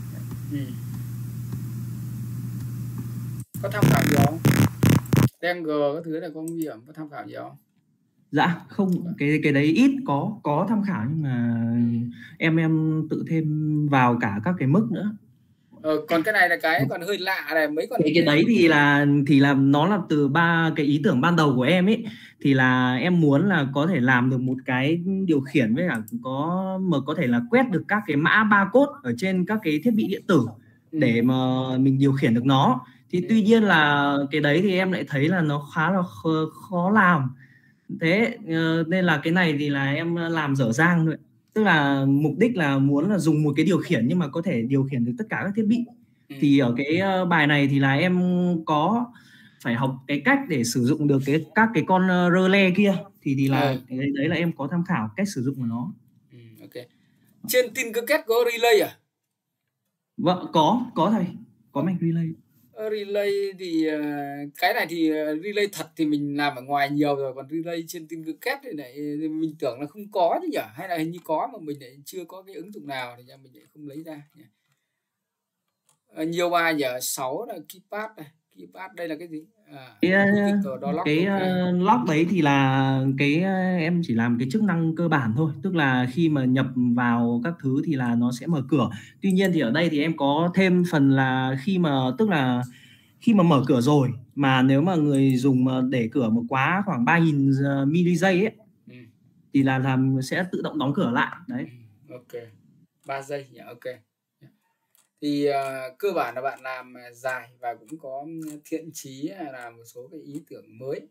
Có tham khảo gì không? Đen G các thứ này có nguy hiểm, có tham khảo gì không? Dạ không, cái đấy ít có tham khảo, nhưng mà em tự thêm vào cả các cái mức nữa. Còn cái này là cái còn hơi lạ này, mấy con cái đấy thì là nó là từ 3 cái ý tưởng ban đầu của em ấy, thì là em muốn là có thể làm được một cái điều khiển với cả có thể là quét được các cái mã barcode ở trên các cái thiết bị điện tử để mà mình điều khiển được nó. Thì tuy nhiên là cái đấy thì em lại thấy là nó khá là khó làm. Thế nên là cái này thì là em làm dở dang thôi. Tức là mục đích là muốn là dùng một cái điều khiển nhưng mà có thể điều khiển được tất cả các thiết bị. Thì ở cái bài này thì là em có phải học cái cách để sử dụng được các cái con relay kia. Thì là đấy là em có tham khảo cách sử dụng của nó. Ok. Trên Tinkercad có relay à? Vâng, có thầy. Có mạch relay. Relay thì cái này thì relay thật thì mình làm ở ngoài nhiều rồi, còn relay trên Tinkercad này mình tưởng là không có chứ nhỉ, hay là hình như có mà mình lại chưa có cái ứng dụng nào thì mình lại không lấy ra nhỉ. Nhiều bài nhỉ, 6 là keypad này, keypad đây là cái gì? Cái lock đấy thì là cái em chỉ làm cái chức năng cơ bản thôi, tức là khi mà nhập vào các thứ thì là nó sẽ mở cửa. Tuy nhiên thì ở đây thì em có thêm phần là khi mà mở cửa rồi mà nếu mà người dùng mà để cửa một quá khoảng 3000 mili giây ấy thì là sẽ tự động đóng cửa lại đấy. Ok, 3 giây nhỉ. Ok. Thì cơ bản là bạn làm dài và cũng có thiện chí làm một số cái ý tưởng mới,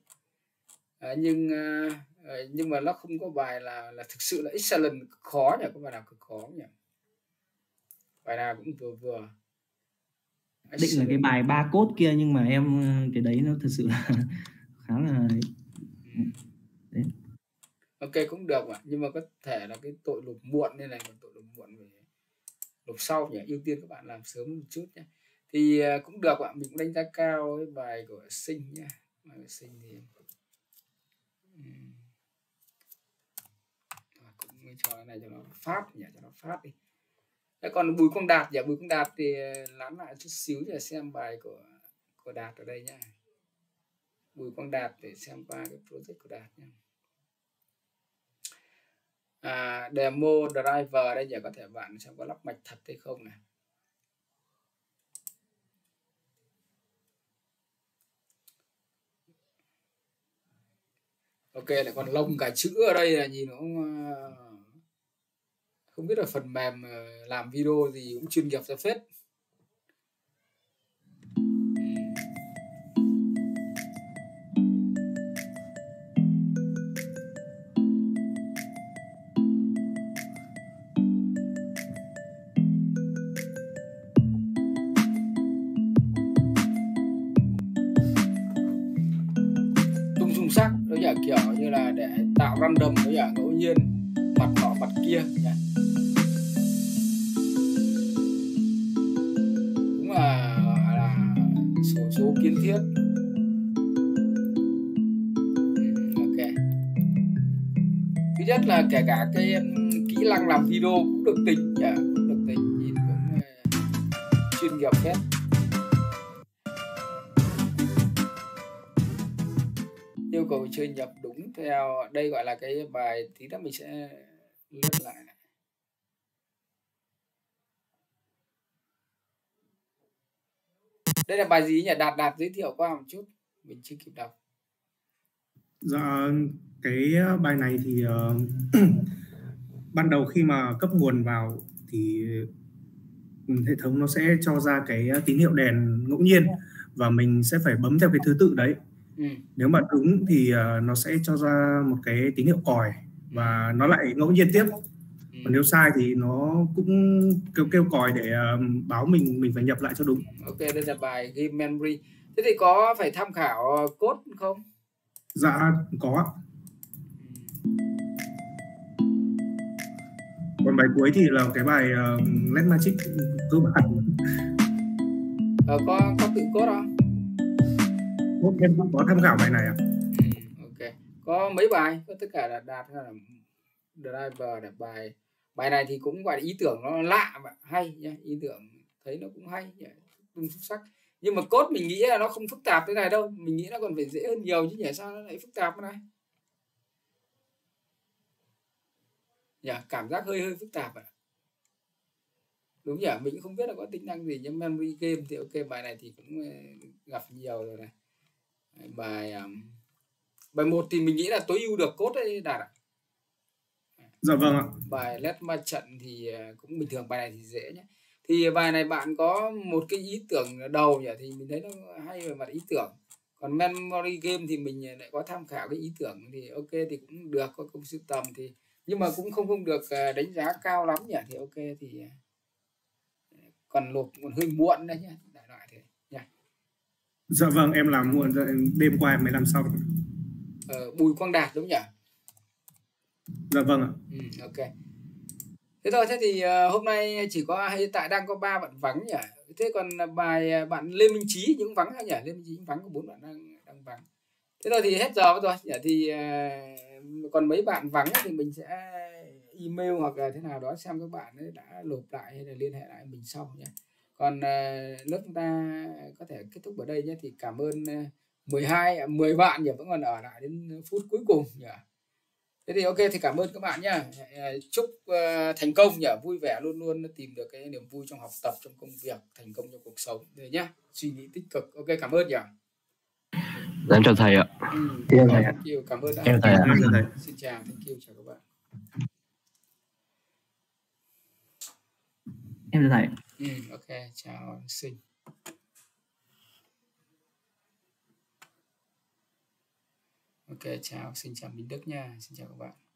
nhưng mà nó không có bài là thực sự là excellent khó nhỉ, có bài nào cực khó nhỉ? Bài nào cũng vừa vừa. Định là cái bài barcode kia, nhưng mà em cái đấy nó thật sự là khá là đấy. Ok, cũng được ạ, nhưng mà có thể là cái tội lục muộn nên này, còn tội lục muộn về lục sau nhỉ, ưu tiên các bạn làm sớm một chút nhé. Thì cũng được ạ, mình cũng đánh giá cao cái bài của Sinh nhé. Bài của Sinh thì cũng cho cái này cho nó phát nhỉ, cho nó phát đi. Thế còn Bùi Quang Đạt nhỉ, Bùi Quang Đạt thì lán lại chút xíu để xem bài của Đạt ở đây nhá. Bùi Quang Đạt để xem qua cái project của Đạt nhé. Demo driver đây nhỉ, có thể bạn xem có lắp mạch thật hay không này. Ok, lại còn lông cả chữ ở đây là nhìn nó không biết là phần mềm làm video gì cũng chuyên nghiệp ra phết. Sắc nó giả kiểu như là để tạo random, nó giả ngẫu nhiên mặt nọ mặt kia nhỉ. Cũng là số kiến thiết. Ok. Thứ nhất là kể cả cái kỹ năng làm video cũng được tính nhỉ, cũng được tính, nhìn cũng chuyên nghiệp hết. Yêu cầu chơi nhập đúng theo đây, gọi là cái bài tí nữa mình sẽ lướt lại này. Đây là bài gì nhỉ? Đạt giới thiệu qua một chút, mình chưa kịp đọc. Dạ, cái bài này thì ban đầu khi mà cấp nguồn vào thì hệ thống nó sẽ cho ra cái tín hiệu đèn ngẫu nhiên và mình sẽ phải bấm theo cái thứ tự đấy. Nếu mà đúng thì nó sẽ cho ra một cái tín hiệu còi và nó lại ngẫu nhiên tiếp. Còn nếu sai thì nó cũng kêu còi để báo mình phải nhập lại cho đúng. Ok, đây là bài game memory. Thế thì có phải tham khảo code không? Dạ có. Còn bài cuối thì là cái bài LED Magic cơ bản. Có tự code không? Em cũng có tham khảo bài này ạ. Ok. Có mấy bài? Có tất cả là đạt hay là driver là bài này thì cũng gọi là ý tưởng nó lạ mà hay nha, ý tưởng thấy nó cũng hay, cũng xuất sắc. Nhưng mà code mình nghĩ là nó không phức tạp thế này đâu, mình nghĩ nó còn phải dễ hơn nhiều chứ nhỉ, sao nó lại phức tạp thế này? Dạ, cảm giác hơi phức tạp ạ. Đúng nhỉ, mình cũng không biết là có tính năng gì, nhưng memory game thì ok, bài này thì cũng gặp nhiều rồi này. Bài 1 thì mình nghĩ là tối ưu được code đấy Đạt ạ. Dạ vâng ạ. Bài LED ma trận thì cũng bình thường, bài này thì dễ nhé. Thì bài này bạn có một cái ý tưởng đầu nhỉ, thì mình thấy nó hay về mặt ý tưởng. Còn memory game thì mình lại có tham khảo cái ý tưởng thì ok thì cũng được, có công sưu tầm thì nhưng mà cũng không được đánh giá cao lắm nhỉ, thì ok thì còn nộp còn hơi muộn đấy nhá, đại loại thế nha. Dạ vâng, em làm muộn rồi, đêm qua em mới làm xong. Bùi Quang Đạt đúng nhỉ? Dạ vâng ạ. Ok. Thế thôi, thế thì hôm nay chỉ có hiện tại đang có 3 bạn vắng nhỉ. Thế còn bài bạn Lê Minh Trí những vắng hay nhỉ? Lê Minh Trí những vắng, có 4 bạn đang vắng. Thế thôi thì hết giờ rồi. Thì còn mấy bạn vắng thì mình sẽ email hoặc là thế nào đó xem các bạn ấy đã nộp lại hay là liên hệ lại mình sau nhé. Còn lớp chúng ta có thể kết thúc ở đây nhé. Thì cảm ơn 10 bạn nhỉ, vẫn còn ở lại đến phút cuối cùng nhỉ. Thế thì ok, thì cảm ơn các bạn nhá. Chúc thành công nhỉ, vui vẻ, luôn luôn tìm được cái niềm vui trong học tập, trong công việc, thành công trong cuộc sống đấy nhá. Suy nghĩ tích cực. Ok, cảm ơn nhỉ. Em chào thầy ạ. Thank you, cảm ơn đã. Em chào thầy. Xin chào, thank you, chào các bạn. Em chào thầy. Ok, chào Sinh. Ok, chào Sinh, chào Minh Đức nha. Xin chào các bạn.